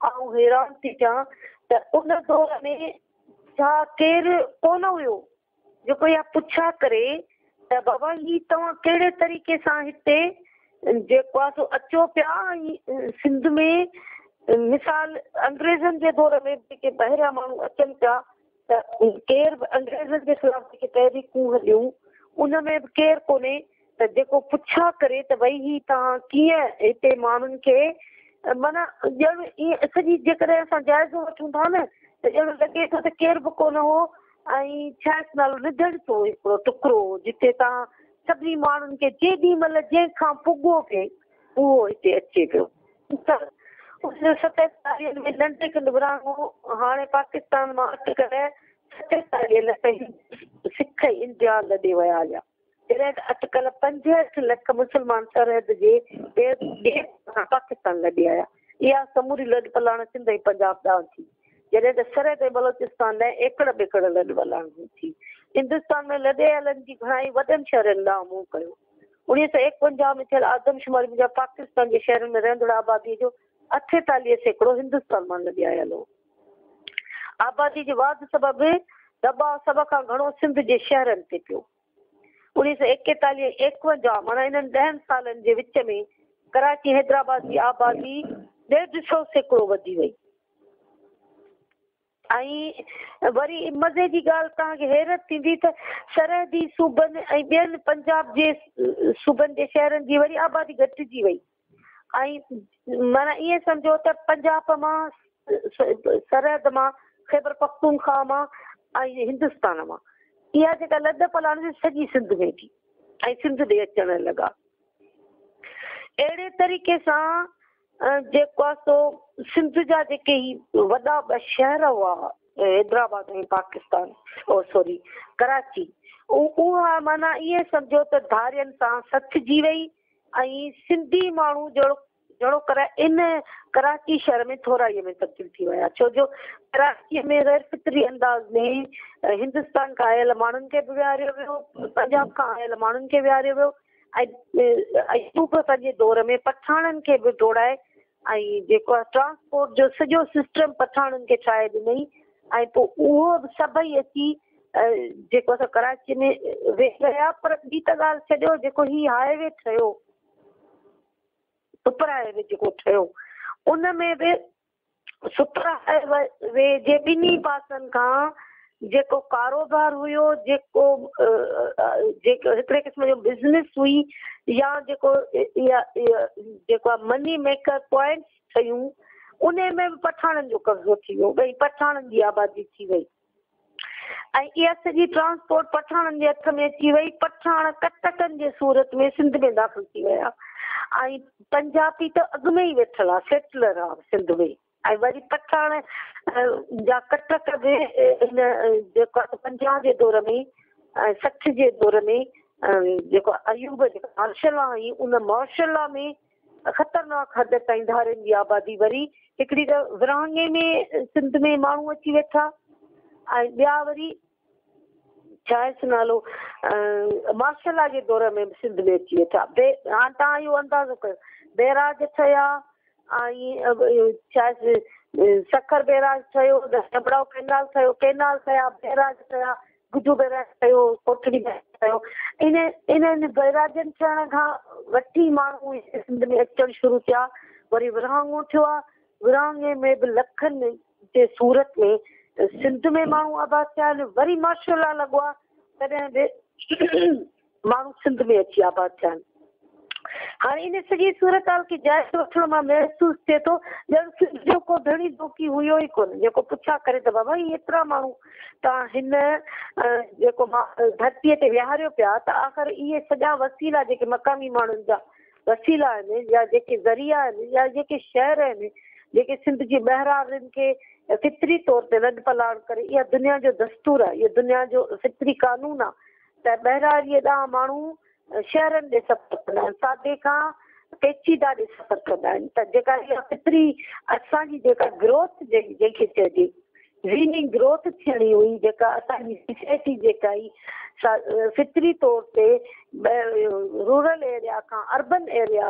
ऐं हैरान थी थियां त उन दौर में छा केरु कोन हुयो जेको इहा पुछा करे त बाबा ही तव्हां कहिड़े तरीक़े सां हिते जेको आहे सो अचो पिया ऐं सिंध में मिसाल अंग्रेज़नि जे दौर में जेके ॿाहिरियां माण्हू अचनि पिया त केरु बि अंग्रेज़नि जे ख़िलाफ़ जेके तहरीकूं हलियूं उन में बि केरु कोन्हे त जेको पुछा करे त भई ही तव्हां कीअं हिते माण्हुनि खे माना ॼण ईअं सॼी जेकॾहिं असां जाइज़ो वठूं था न त ॼण लॻे थो त केरु बि कोन हो ऐं छा नालो निधड़ थो हिकिड़ो टुकड़ो जिते तव्हां सभिनी माण्हुनि खे जेॾी महिल जंहिंखां पुॻो पिए उहो हिते अचे पियो त 47 में नंढे विरहाङो हाणे पाकिस्तान मां अची करे 47 सिख इंडिया लॾे विया हुआ जॾहिं त अटकल 65 लख मुस्लमान सरहद जे पाकिस्तान लॾे आया इहा समूरी लॾ पलाण सिंध ऐं पंजाब ॾांहुं थी जॾहिं त सरहद ऐं बलोचिस्तान लाइ एकड़ बेकड़ लॾ पलाण थी हिंदुस्तान में लॾे हलनि जी घणाई वॾनि शहरनि ॾांहुं मुंहुं कयो 1951 में थियल आदमशुमारी मुंहिंजा पाकिस्तान जे शहरनि में रहंदड़ आबादी जो 48% हिंदुस्तान मां लॾे आयल हो आबादी जे वाध सबबि दबाव सभ खां घणो सिंध जे शहरनि ते पियो 1941-51 माना इन्हनि 10 सालनि जे विच में कराची हैदराबाद जी आबादी 150% वधी वई ऐं वरी मज़े जी ॻाल्हि तव्हांखे हैरत थींदी त सरहदी सूबनि ऐं ॿियनि पंजाब जे सूबनि जे शहरनि जी वरी आबादी घटिजी वई ऐं माना ईअं सम्झो त पंजाब मां सरहद मां ख़ैबर पख्तूनख्वा मां ऐं हिंदुस्तान मां इहा जेका लॾ पलाण सॼी सिंध में थी ऐं सिंध ॾे अचणु लॻा अहिड़े तरीक़े सां जेको आहे सो सिंध जा जेके ई वॾा ॿ शहर हुआ हैदराबाद ऐं पाकिस्तान सॉरी कराची उहा माना ईअं सम्झो त धारियनि सां सथिजी वई ऐं सिंधी माण्हू जहिड़ो करे इन कराची शहर में थोराईअ में तब्दील थी विया छो जो कराचीअ में गैर फितरी अंदाज़ में हिंदुस्तान खां आयल माण्हुनि खे बि विहारियो वियो पंजाब खां आयल माण्हुनि खे विहारियो वियो ऐं सूबत जे दौर में पठाणनि खे बि दौड़ाए ऐं जेको आहे ट्रांसपोर्ट जो सॼो सिस्टम पठाणनि खे ठाहे ॾिनई ऐं पोइ उहो बि सभई अची जेको असां कराची में वेही रहिया पर ॿी त ॻाल्हि छॾियो जेको हीउ हाईवे ठहियो सुपर हाईवे जेको ठहियो उन में बि सुपर हाईवे जे ॿिन्ही पासनि खां जेको कारोबार हुयो जेको हिकिड़े क़िस्म जो बिज़नेस हुई या जेको जेको आहे मनी मेकर पॉइंट ठहियूं उन में बि पठाणनि जो कब्ज़ो थी वियो भई पठाणनि जी आबादी थी वई ऐं इहा सॼी ट्रांसपोर्ट पठाणनि जे हथ में अची वई पठाण कटकनि जे सूरत में सिंध में दाख़िल थी विया ऐं पंजाबी त अॻु में ई वेठल आहे सेटलर आहे सिंध में ऐं वरी पठाण जा कटक बि हिन जेको आहे 50 जे दौर में 60 जे दौर में जेको अयूब जेका मार्शला हुई उन मार्शला में ख़तरनाक हद ताईं धारियुनि जी आबादी वरी हिकिड़ी त विरहाङे में सिंध में माण्हू अची वेठा ऐं ॿिया वरी छा आहे नालो मार्शला जे दौर में बि सिंध में अची वेठा हाणे तव्हां इहो अंदाज़ो कयो बैराज ठहिया ऐं छा सखर बैराज ठहियो डबड़ाओ कैनाल ठहियो कैनाल ठहिया बैराज ठहिया गुजू बैराज ठहियो कोठड़ी बैराज ठहियो इन्हनि बैराजनि थियण खां वठी माण्हू सिंध में अचणु शुरू थिया वरी विरहाङो थियो आहे विरहाङे में बि लखनि जे सूरत में सिंध में माण्हू आबाद थिया आहिनि वरी मार्शला लॻो आहे तॾहिं बि माण्हू सिंध में अची आबाद थिया आहिनि हाणे इन सॼी सूरत हाल खे जाइज़ो वठण मां महसूसु थिए थो ॼण सिंध जो को धणी दोकी हुयो ई कोन जेको पुछा करे त बाबा ही एतिरा माण्हू तव्हां हिन जेको धरतीअ ते विहारियो पिया त आख़िर इहे सॼा वसीला जेके मक़ामी माण्हुनि जा वसीला आहिनि या जेके ज़रिया आहिनि या जेके शहर आहिनि जेके सिंध जी ॿाहिरां खे फितरी तौर ते लॾ पलाण करे इहा दुनिया जो दस्तूर आहे इहा दुनिया जो फितरी कानून आहे त ॿाहिरां ॾांहुं माण्हू शहरनि ॾे सफ़र कंदा आहिनि सादे खां पेचीदा ॾे सफ़र कंदा आहिनि त जेका इहा फितरी असांजी जेका ग्रोथ जंहिंखे चइजे रीनिंग ग्रोथ थियणी हुई जेका असांजी सोसाइटी जेका ई फितरी तौर ते रूरल एरिया खां अर्बन एरिया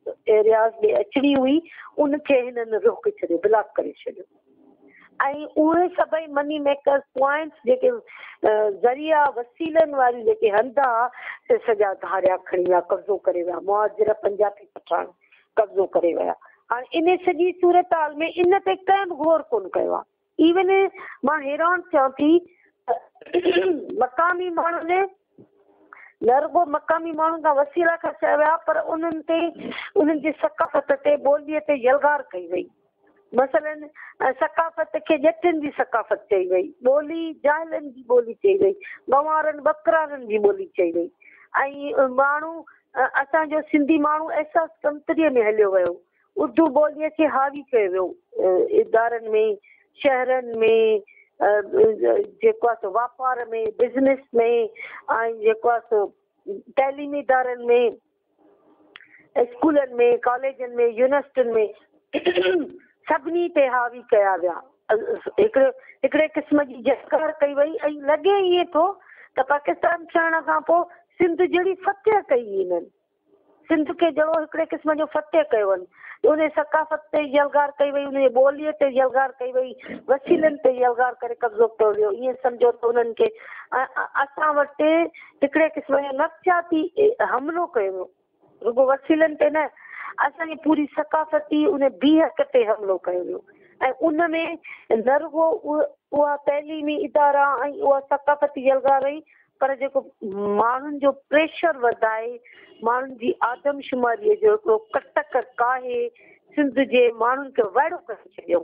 एरियाज़ में अचणी हुई उनखे हिननि रोके छॾियो, ब्लॉक करे छॾियो। ऐं उहे सभई मनी मेकर्स पॉइंट्स जेके ज़रिया वसीलनि वारी जेके हंधा से सॼा धारिया खणी विया, कब्ज़ो करे विया, मुहाजिर पंजाबी पठान कब्ज़ो करे विया। हाणे इन सॼी सूरत हाल में इन ते कंहिं बि गौर कोन कयो आहे। इवन मां हैरान थियां थी मक़ामी माण्हुनि न रुॻो मक़ामी माण्हुनि खां वसीला खां चयो विया, पर उन्हनि ते उन्हनि जी सकाफ़त ते ॿोलीअ ते यलगार कई वई। मसलन सकाफ़त खे ॼटनि जी सकाफ़त चई वई, ॿोली जाहिलनि जी ॿोली चई वई, गंवारनि बकरारनि जी ॿोली चई वई। ऐं माण्हू असांजो सिंधी माण्हू अहसास कमतरीअ में हलियो वियो, उर्दू ॿोलीअ खे हावी कयो वियो इदारनि में, शहरनि में, जेको आहे सो वापार में, बिज़नेस में, ऐं जेको आहे सो तइलीमी इदारनि में, स्कूलनि में, कॉलेजनि में, यूनिवर्सिटियुनि में सभिनी ते हावी कया विया। हिकिड़े क़िस्म जी जस्कार कई वई। ऐं लॻे ईअं थो त पाकिस्तान थियण खां पोइ सिंध जहिड़ी फतेह कई हिननि, सिंध खे जहिड़ो हिकिड़े क़िस्म जो फतेह कयो वञे, उन सकाफ़त ते यलगार कई वई, उन ॿोलीअ ते यलगार कई वई, वसीलनि ते यलगार करे कब्ज़ो कयो वियो। ईअं सम्झो त उन्हनि खे असां वटि हिकिड़े क़िस्म जो नफ़्सियाती हमिलो कयो वियो, रुॻो वसीलनि ते न, असांजी पूरी सकाफ़ती उन बीहक ते हमिलो कयो वियो। ऐं उन में न रुॻो उहा तइलीमी इदारा ऐं उहा सकाफ़ती यलगार रही, पर जेको माण्हुनि जो प्रेशर वधाए, माण्हुनि जी आदमशुमारीअ जो हिकिड़ो कटक काहे सिंध जे माण्हुनि खे वाइड़ो करे छॾियो।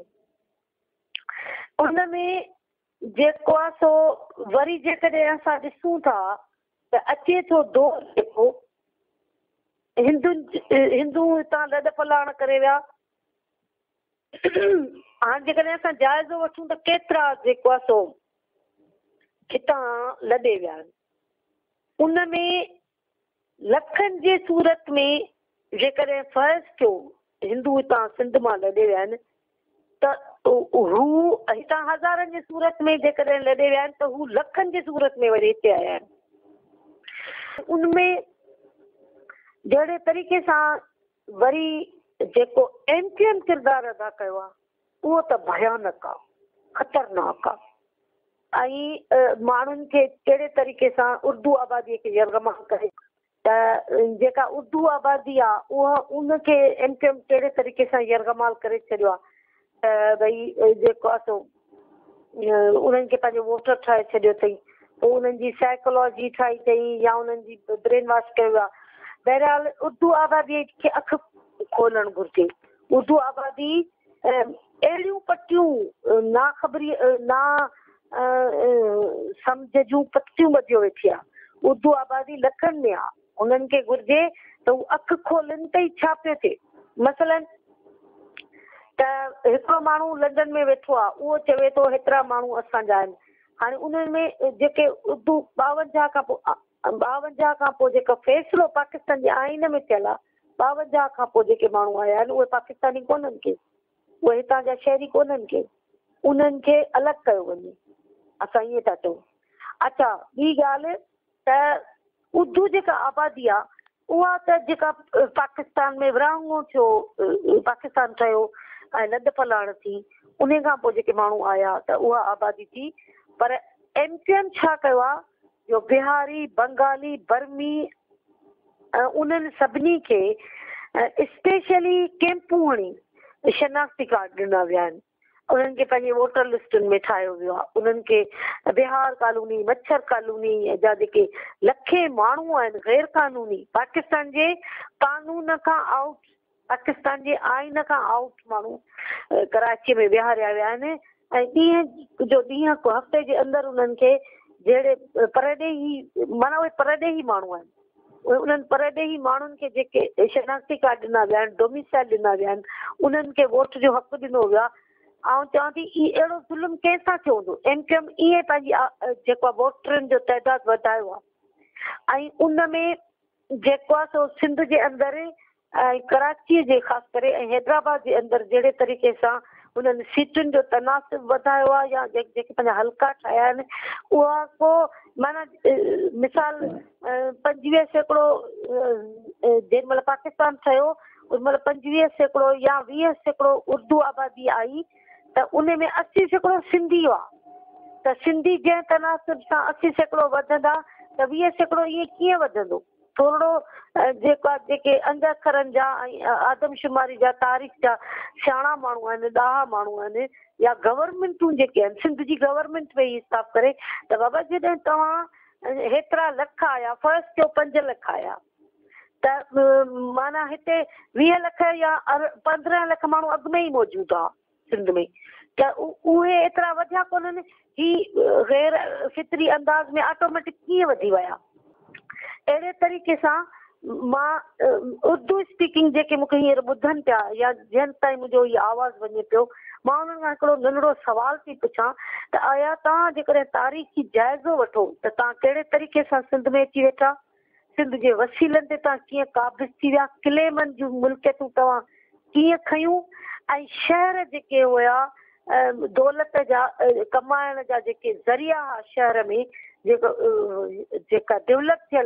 उन में जेको आहे सो वरी जेकॾहिं असां ॾिसूं था त अचे थो दौर जेको हिंदू हितां लॾ पलाण करे विया। हाणे जेकॾहिं असां जाइज़ो वठूं त केतिरा जेको आहे सो हितां लॾे विया आहिनि। उन में लखनि जे सूरत में जेकॾहिं फर्ज़ कयो हिंदू हितां सिंध मां लॾे विया आहिनि त हू हितां हज़ारनि जे सूरत में जेकॾहिं लॾे विया आहिनि त हू लखनि जे सूरत में वरी हिते आया आहिनि। उनमें जहिड़े तरीक़े सां वरी जेको एमपीएम किरदारु अदा कयो आहे उहो त भयानक आहे, ख़तरनाक आहे। ऐं माण्हुनि खे कहिड़े तरीक़े सां उर्दू आबादीअ खे यरगमाल करे त जेका उर्दू आबादी आहे उहा उनखे एमपीएम कहिड़े तरीक़े सां यरगमाल करे छॾियो आहे त भई जेको आहे सो उन्हनि खे पंहिंजो वोटर ठाहे छॾियो अथई, पोइ उन्हनि जी साइकोलॉजी ठाही अथई या उन्हनि जी ब्रेन वॉश कयो आहे। बहरहाल उर्दू आबादीअ खे अखि खोलणु घुरिजे। उर्दू आबादी अहिड़ियूं पटियूं ना ख़बरी ना सम्झ जूं पतियूं ॿधियो वेठी आहे। उर्दू आबादी लखनि में आहे, उन्हनि खे घुरिजे त हू अखि खोलनि त ई छा पियो थिए। मसलन त हिकिड़ो माण्हू लंडन में वेठो आहे, उहो चवे थो हेतिरा माण्हू असांजा आहिनि। हाणे उन्हनि में जेके उर्दू 52 खां पोइ जेको फ़ैसिलो पाकिस्तान जे आइन में थियल आहे, 52 खां पोइ जेके माण्हू आया आहिनि उहे पाकिस्तानी कोन्हनि के, उहे हितां जा शहरी कोन्हनि के, उन्हनि खे अलॻि कयो वञे। असां ईअं था चऊं। अच्छा, ॿी ॻाल्हि त उर्दू जेका आबादी आहे उहा त जेका पाकिस्तान में विरहाङो थियो, पाकिस्तान ठहियो ऐं लॾ पलाण थी, उन खां पोइ जेके माण्हू आया त उहा आबादी थी। पर एमपीएम छा कयो आहे जो बिहारी, बंगाली, बर्मी उन्हनि सभिनी खे स्पेशली कैंपूं हणी शनाख्ती कार्ड ॾिना विया आहिनि। उन्हनि खे पंहिंजे वोटर लिस्टुनि में ठाहियो वियो आहे। उन्हनि खे बिहार कॉलोनी, मच्छर कॉलोनी जा जेके लखे माण्हू आहिनि गैर कानूनी, पाकिस्तान जे कानून खां आउट, पाकिस्तान जे आइन खां आउट माण्हू कराची में विहारिया विया आहिनि। ऐं ॾींहं जो ॾींहं हफ़्ते जे अंदरि उन्हनि खे जहिड़े परॾेही, माना उहे परॾेही माण्हू आहिनि, उन्हनि परॾेही माण्हुनि खे जेके शनाख्ती कार्ड ॾिना विया आहिनि, डोमिसाइल ॾिना विया आहिनि, उन्हनि खे वोट जो हक़ ॾिनो वियो आहे। ऐं चवां थी अहिड़ो ज़ुल्म कंहिंसां थियो हूंदो। एमपीएम ईअं पंहिंजी जेको आहे वोटरनि जो तइदादु वधायो आहे। ऐं उन में जेको आहे सो सिंध जे अंदरि ऐं कराचीअ जे ख़ासि करे ऐं हैदराबाद जे अंदरि जहिड़े तरीक़े सां उन्हनि सीटुनि जो तनासिब वधायो आहे या जेके पंहिंजा हल्का ठाहिया आहिनि, उहा को माना मिसाल 25% जेॾी महिल पाकिस्तान ठहियो मतलब 25% या 20% उर्दू आबादी आई त उन में 80% सिंधी हुआ। त सिंधी जंहिं तनासुब सां 80% वधंदा त 20% ईअं कीअं वधंदो? थोरो जेके अंध अखरनि जा ऐं आदमशुमारी जा तारीख़ जा सियाणा माण्हू आहिनि, ॾाहा माण्हू आहिनि, या गवर्नमेंटूं जेके आहिनि, सिंध जी गवर्नमेंट में हिसाब करे त बाबा जॾहिं तव्हां हेतिरा लख आया, फर्स्ट जो 5 लख आया त माना हिते 20 लख या 15 लख माण्हू अॻु में ई मौजूदु आहे सिंध में, त उहे एतिरा वधिया कोन्हनि। ही गैर फितरी अंदाज़ में ऑटोमेटिक कीअं वधी विया? अहिड़े तरीक़े सां मां उर्दू स्पीकिंग जेके मूंखे हींअर ॿुधनि पिया या जंहिं ताईं मुंहिंजो इहो आवाज़ु वञे पियो, मां उन्हनि खां हिकिड़ो नंढड़ो सुवाल थी पुछां त आया तव्हां जेकॾहिं तारीख़ी जाइज़ो वठो त तव्हां कहिड़े तरीक़े सां सिंध में अची वेठा? सिंध जे वसीलनि ते तव्हां कीअं क़ाबिज़ थी विया? क्लेमनि जूं मिल्कियतूं तव्हां कीअं खयूं? ऐं शहर जेके हुया दौलत जा कमाइण जा जेके ज़रिया हुआ शहर में, जेका डेवलप थियल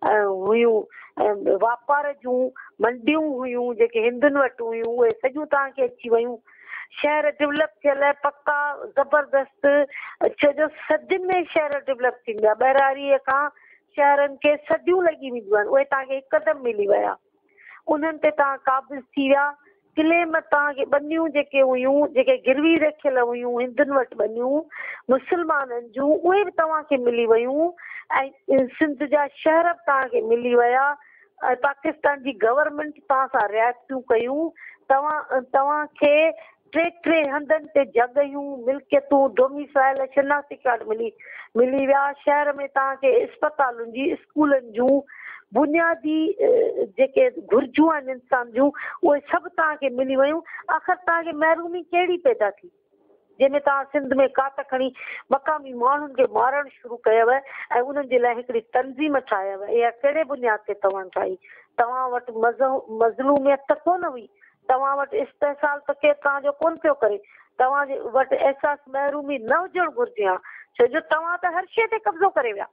हुयूं, वापार जूं मंडियूं हुयूं जेके हिंदुनि वटि हुयूं, उहे सॼियूं तव्हांखे अची वियूं। शहर डेवलप थियल पक्का ज़बरदस्त, छो जो सदियुनि में शहर डेवलप थींदा, ॿहिरारीअ खां शहरनि खे सदियूं लॻी वेंदियूं आहिनि, उहे तव्हांखे हिकदमि मिली विया, उन्हनि ते तव्हां क़ाबिज़ थी विया। क्लेम तव्हांखे ॿनियूं जेके हुयूं, जेके गिरवी रखियल हुयूं हिंदुनि वटि ॿनियूं मुस्लमाननि जूं, उहे बि तव्हांखे मिली वियूं ऐं सिंध जा शहर बि तव्हांखे मिली विया। पाकिस्तान जी गवर्नमेंट तव्हां सां रियायतूं कयूं, तव्हांखे 3 हंधनि ते जॻहियूं, मिल्कियतूं, डोमिसाइल, शनाख्ती कार्ड मिली विया। शहर में तव्हांखे इस्पतालुनि जी, स्कूलनि जूं बुनियादी जेके घुर्जूं आहिनि इंसान जूं, उहे सभु तव्हांखे मिली वियूं। आख़िर तव्हांखे महिरूमी कहिड़ी पैदा थी जंहिंमें तव्हां सिंध में काट खणी मक़ामी माण्हुनि खे मारणु शुरू कयव ऐं उन्हनि जे लाइ हिकिड़ी तंज़ीम ठाहियव? इहा कहिड़े बुनियाद ते तव्हां ठाही? तव्हां वटि मज़लूमियत त कोन हुई, तव्हां वटि इस्तेसाल त केरु तव्हांजो कोन पियो करे, तव्हांजे वटि अहसासु महिरूमी न हुजणु घुरिजे हा, छो जो तव्हां त हर शइ ते कब्ज़ो करे विया।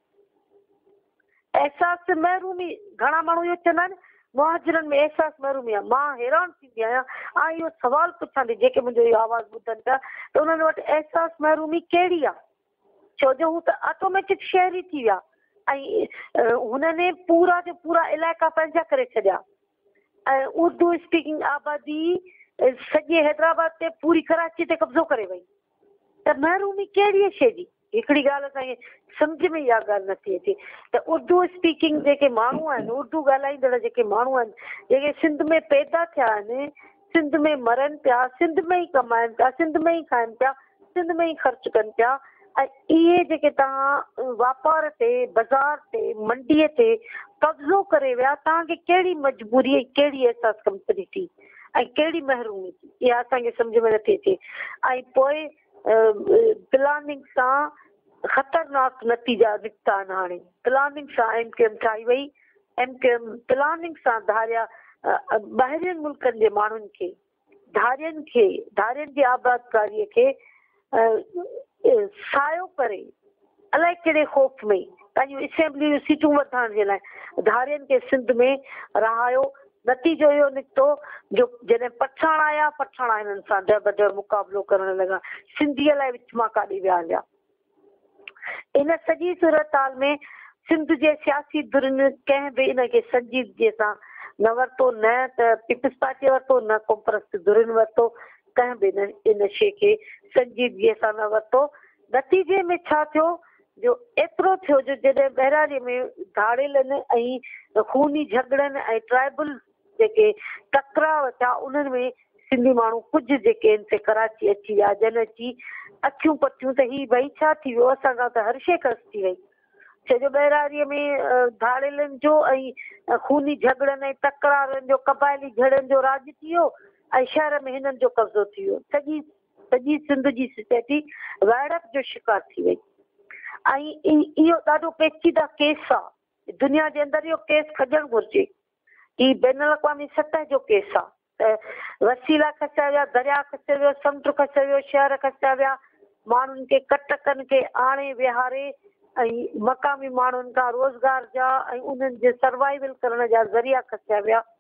अहसासु महिरूमी, घणा माण्हू इहो चवंदा आहिनि मुहाजिरनि में अहसासु महिरूमी आहे। मां हैरान थींदी आहियां, इहो सुवाल पुछां थी जेके मुंहिंजो इहो आवाज़ु ॿुधनि पिया, त उन्हनि वटि अहसासु महिरूमी कहिड़ी आहे? छो जो हू त ऑटोमेटिक शहरी थी विया ऐं हुननि पूरा जो पूरा इलाइक़ा पंहिंजा करे छॾिया ऐं उर्दू स्पीकिंग आबादी सॼे हैदराबाद ते, पूरी कराची ते कब्ज़ो करे वई। त महिरूमी कहिड़ी शइ जी? हिकिड़ी ॻाल्हि असांखे सम्झ में इहा ॻाल्हि नथी अचे त उर्दू स्पीकिंग जेके माण्हू आहिनि, उर्दू ॻाल्हाईंदड़ जेके माण्हू आहिनि, जेके सिंध में पैदा थिया आहिनि, सिंध में मरनि पिया, सिंध में ई कमाइनि पिया, सिंध में ई खाइनि पिया, सिंध में ई ख़र्चु कनि पिया, ऐं इहे जेके तव्हां वापार ते, बाज़ार ते, मंडीअ ते कब्ज़ो करे विया, तव्हांखे कहिड़ी मजबूरी, कहिड़ी अहसास कंपनी थी ऐं कहिड़ी महिरूमी थी? इहा असांखे सम्झ में नथी अचे। ऐं पोइ प्लानिंग सां ख़तरनाक नतीजा निकिता आहिनि। हाणे प्लानिंग सां MKM ठाही वई, MKM प्लानिंग सां धारिया ॿाहिरियुनि मुल्कनि जे माण्हुनि खे, धारियुनि जी आबादकारीअ खे सायो करे, अलाए कहिड़े ख़ौफ़ में पंहिंजूं असेंबली जूं सीटूं वधाइण जे लाइ धारियुनि खे सिंध में रहायो। नतीजो इहो निकितो जो जॾहिं पठाण आया, पठाण हिननि सां दर मुक़ाबिलो करणु लॻा, सिंधीअ लाइ विच मां काॾे विया हलिया। इन सॼी सूरताल में सिंध जे सियासी धुरनि कंहिं बि इनखे संजीदगीअ सां न वरितो, न त पीपल्स पार्टी वरितो, न कॉम्प्रस धुरनि वरितो, कंहिं बि इन शइ खे संजीदगीअ सां न वरितो। नतीजे में छा थियो जो एतिरो थियो जो जॾहिं ॿहिरारीअ में धाड़ेलनि ऐं खूनी झगड़नि ऐं ट्राइबल जेके टकराव थिया, उन्हनि में सिंधी माण्हू कुझु जेके आहिनि से कराची अची विया, जन अची अखियूं पटियूं त ही भई छा थी वियो, असां खां त हर शइ ख़र्च थी वई। छो जो ॿहिरारीअ में धाड़ेलनि जो ऐं खूनी झगड़नि ऐं तकरारनि जो, क़बाइली झड़नि जो राज थी वियो ऐं शहर में हिननि जो कब्ज़ो थी वियो। सॼी सिंध जी सोसाइटी वाइड़प जो शिकार थी वई ऐं इहो ॾाढो पेचीदा केस आहे। दुनिया जे अंदरि इहो केस खॼणु घुरिजे। ही बैन अवी सतह जो केस आहे त वसीला खसिया विया, दरिया खसियो वियो, समुंड खसियो वियो, शहर खसिया विया, माण्हुनि खे कटकनि खे आणे विहारे ऐं मक़ामी माण्हुनि खां रोज़गार जा ऐं उन्हनि जे सर्वाइवल करण जा ज़रिया खसिया विया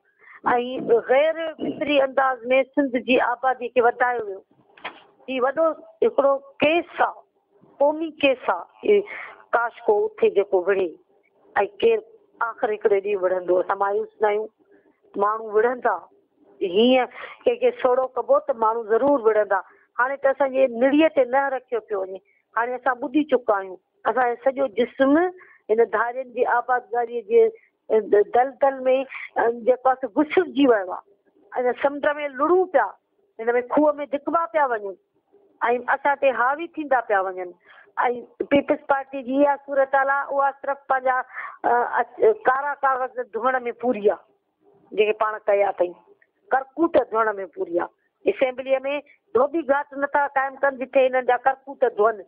ऐं गैर फितरी अंदाज़ में सिंध जी आबादी खे वधायो वियो। ही वॾो हिकिड़ो केस आहे, क़ौमी केस आहे। काश को उथे जेको विढ़े ऐं केरु आख़िर हिकिड़े ॾींहुं विढ़ंदो। असां मायूस न आहियूं, माण्हू विढ़ंदा। हीअं कंहिंखे सोड़ो कबो त माण्हू ज़रूरु विढ़ंदा। हाणे त असांजे निड़ीअ ते न रखियो पियो वञे। हाणे असां ॿुधी चुका आहियूं। असांजो सॼो जिस्म हिन धारियुनि जी आबादगारीअ जे दलदल में जेको आहे घुसिजी वियो आहे। हिन समुंड में लुड़ूं पिया, हिन में खूह में धिकबा पिया वञनि ऐं असां ते हावी थींदा पिया वञनि। ऐं पीपल्स पार्टी जी इहा सूरत हाल आहे, उहा सिर्फ़ु पंहिंजा कारा कागज़ धोअण में पूरी आहे। जेके पाण कया अथई करकूट धोअण में पूरी आहे। असेंबलीअ में धोबी घाट नथा क़ाइमु कनि जिथे हिननि जा करकूट धोअनि।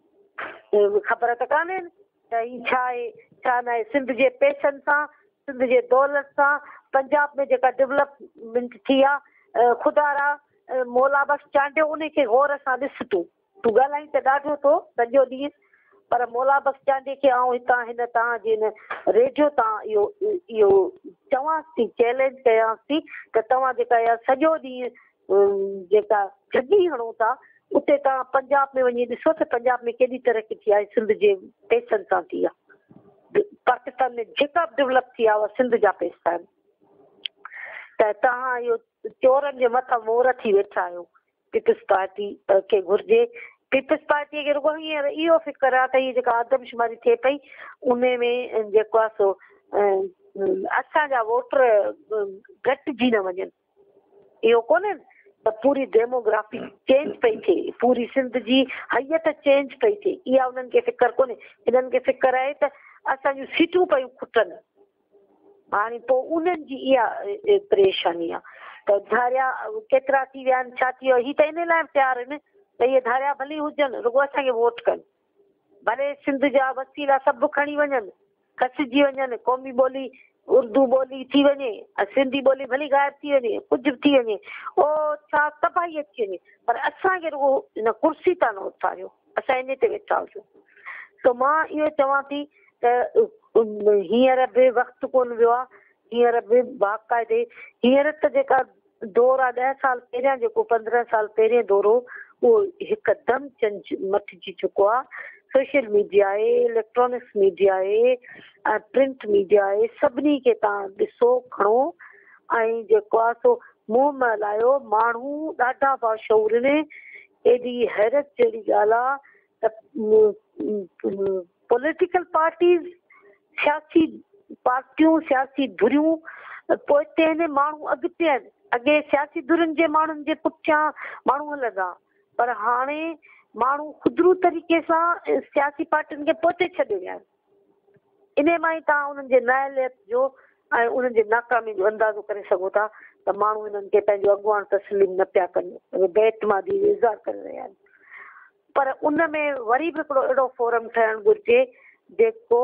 ख़बर त कान्हे त ही छा आहे छा न आहे। सिंध जे पैसनि सां, सिंध जे दौलत सां पंजाब में जेका डेवलपमेंट थी आहे, खुदारा मौला बख़्श चांडियो उनखे गौर सां ॾिस। तूं ॻाल्हाई त ॾाढो थो सॼो ॾींहुं, पर मौला बख़्श चांडे खे आउं हितां हिन तव्हांजे हिन रेडियो तां इहो चवांसि थी, चैलेंज कयांसि थी त तव्हां जेका इहा सॼो ॾींहुं जेका जॻी हणो था, उते तव्हां पंजाब में वञी ॾिसो त पंजाब में केॾी तरक़ी थी आहे। सिंध जे पैसनि सां थी आहे। पाकिस्तान में जेका बि डेवलप थी आहे उहा सिंध जा पैसा आहिनि। त तव्हां इहो चोरनि जे मथां मोर थी वेठा आहियो। पीपल्स पार्टी खे घुर्जे, पीपल्स पार्टीअ खे रुॻो हींअर इहो फ़िक्र आहे त हीअ जेका आदमशुमारी थिए पई उन में जेको आहे सो असांजा वोटर घटिजी न वञनि। इहो कोन्हे त पूरी डेमोग्राफी चेंज पई थिए, पूरी सिंध जी हैयत चेंज पई थिए। इहा उन्हनि खे फ़िक्र कोन्हे। हिननि खे फ़िक्र आहे त असांजूं सीटूं पयूं खुटनि। हाणे पोइ उन्हनि जी इहा परेशानी आहे। त धारिया केतिरा थी विया आहिनि, छा थी वियो, हीअ त इन लाइ तयारु आहिनि त इहे धारिया भली हुजनि, रुॻो असांखे वोट कनि। भले सिंध जा वसीला सभु खणी वञनि, खसिजी वञनि, क़ौमी ॿोली उर्दू ॿोली थी वञे, सिंधी ॿोली भली ग़ाइब थी वञे, कुझु बि थी वञे, ओ छा तबाही अची वञे, पर असांखे रुॻो हिन कुर्सी तां न उथारियो। असां इन ते वेठा हुजूं। त मां इहो चवां थी त हींअर बि वक़्तु कोन वियो आहे। हींअर बि बाक़ाइदे हींअर त जेका दौर आहे 10 साल पहिरियां, जेको 15 साल पहिरियों दौर हो, उहो हिकदमि मटिजी चुको आहे। सोशल मीडिया आहे, इलेक्ट्रॉनिक्स मीडिया आहे, प्रिंट मीडिया आहे, सभिनी खे तव्हां ॾिसो खणो ऐं जेको आहे सो मुंहुं मलायो। माण्हू ॾाढा बाशऊर आहिनि। एॾी हैरत जहिड़ी ॻाल्हि आहे त पॉलिटिकल पार्टीज़, सियासी पार्टियूं, सियासी धुरियूं पोइते आहिनि, माण्हू अॻिते आहिनि। अॻे सियासी धुरियुनि जे माण्हुनि जे पुठियां माण्हू हलंदा, पर हाणे माण्हू खुदरू तरीक़े सां सियासी पार्टियुनि खे पोते छॾे विया आहिनि। इन मां ई तव्हां उन्हनि जे नाइलियत जो ऐं उन्हनि जे नाकामी जो अंदाज़ो करे सघो था त माण्हू हिननि खे पंहिंजो अॻुवान तस्लीम न पिया कनि, बेतमादी इज़हार करे रहिया आहिनि। पर उन में वरी बि हिकिड़ो अहिड़ो फोरम ठहणु घुरिजे जेको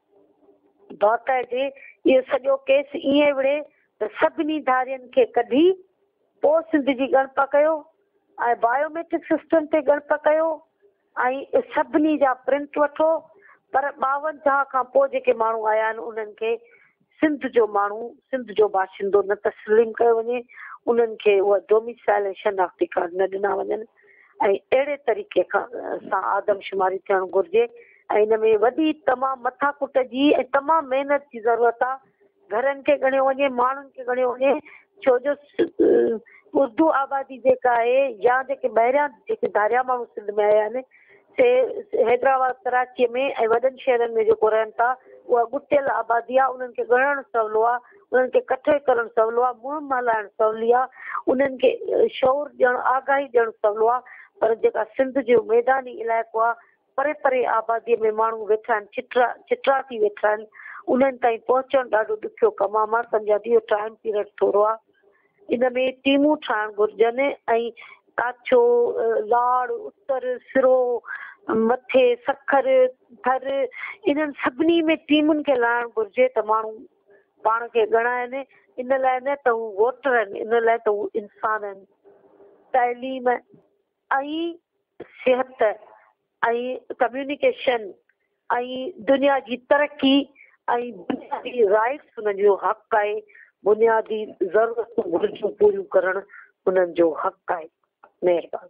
बाक़ाइदे इहो सॼो केस ईअं विढ़े त सभिनी धारियुनि खे कढी पोइ सिंध जी ॻणप कयो ऐं बायोमेट्रिक सिस्टम ते ॻणप कयो ऐं सभिनी जा प्रिंट वठो। पर 52 खां पोइ जेके माण्हू आया आहिनि उन्हनि खे सिंध जो माण्हू, सिंध जो बाशिंदो न तस्लीम कयो वञे। उन्हनि खे उहा डोमिसाइल ऐं शनाख्ती कार्ड न ॾिना वञनि ऐं अहिड़े तरीक़े सां आदमशुमारी थियणु घुरिजे। ऐं हिन में वॾी तमामु मथाकुट जी ऐं तमामु महिनत जी ज़रूरत आहे। घरनि खे ॻणियो वञे, माण्हुनि खे ॻणियो वञे, छो जो उर्दू आबादी जेका आहे या जेके ॿाहिरियां जेके धारिया माण्हू सिंध में आया आहिनि से हैदराबाद, कराचीअ में ऐं वॾनि शहरनि में जेको रहनि था, उहा ॻुटियल आबादी आहे। उन्हनि खे ॻणणु सवलो आहे, उन्हनि खे कठे करणु सवलो आहे, मुंहुं मल्हाइणु सवली आहे, उन्हनि खे शौर ॾियणु, आगाही ॾियणु सवलो आहे। पर जेका सिंध जो मैदानी इलाइक़ो आहे, परे परे आबादीअ में माण्हू वेठा आहिनि, चिटरा थी वेठा आहिनि, उन्हनि ताईं पहुचणु ॾाढो ॾुखियो कमु आहे। मां सम्झां थी इहो टाइम पीरियड थोरो आहे। इन में टीमूं ठाहिणु घुरिजनि ऐं काछो, लाड़, उत्तर, सिरो, मथे, सखर, थर, इन्हनि सभिनी में टीमुनि खे लाहिणु घुरिजे त माण्हू पाण खे ॻणाइनि। इन लाइ न त हू वोटर आहिनि, इन लाइ त हू इंसान आहिनि। तइलीम ऐं सिहत ऐं कम्यूनिकेशन ऐं दुनिया जी तरक़ी ऐं बुनियादी राइट्स, हुननि जो हक़ आहे। बुनियादी ज़रूरतूं घुरिजूं पूरियूं करणु उन्हनि जो हक़ आहे। महिरबानी।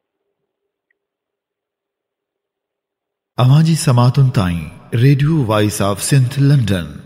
अवां जी समातुनि ताईं radio voice of Sindh London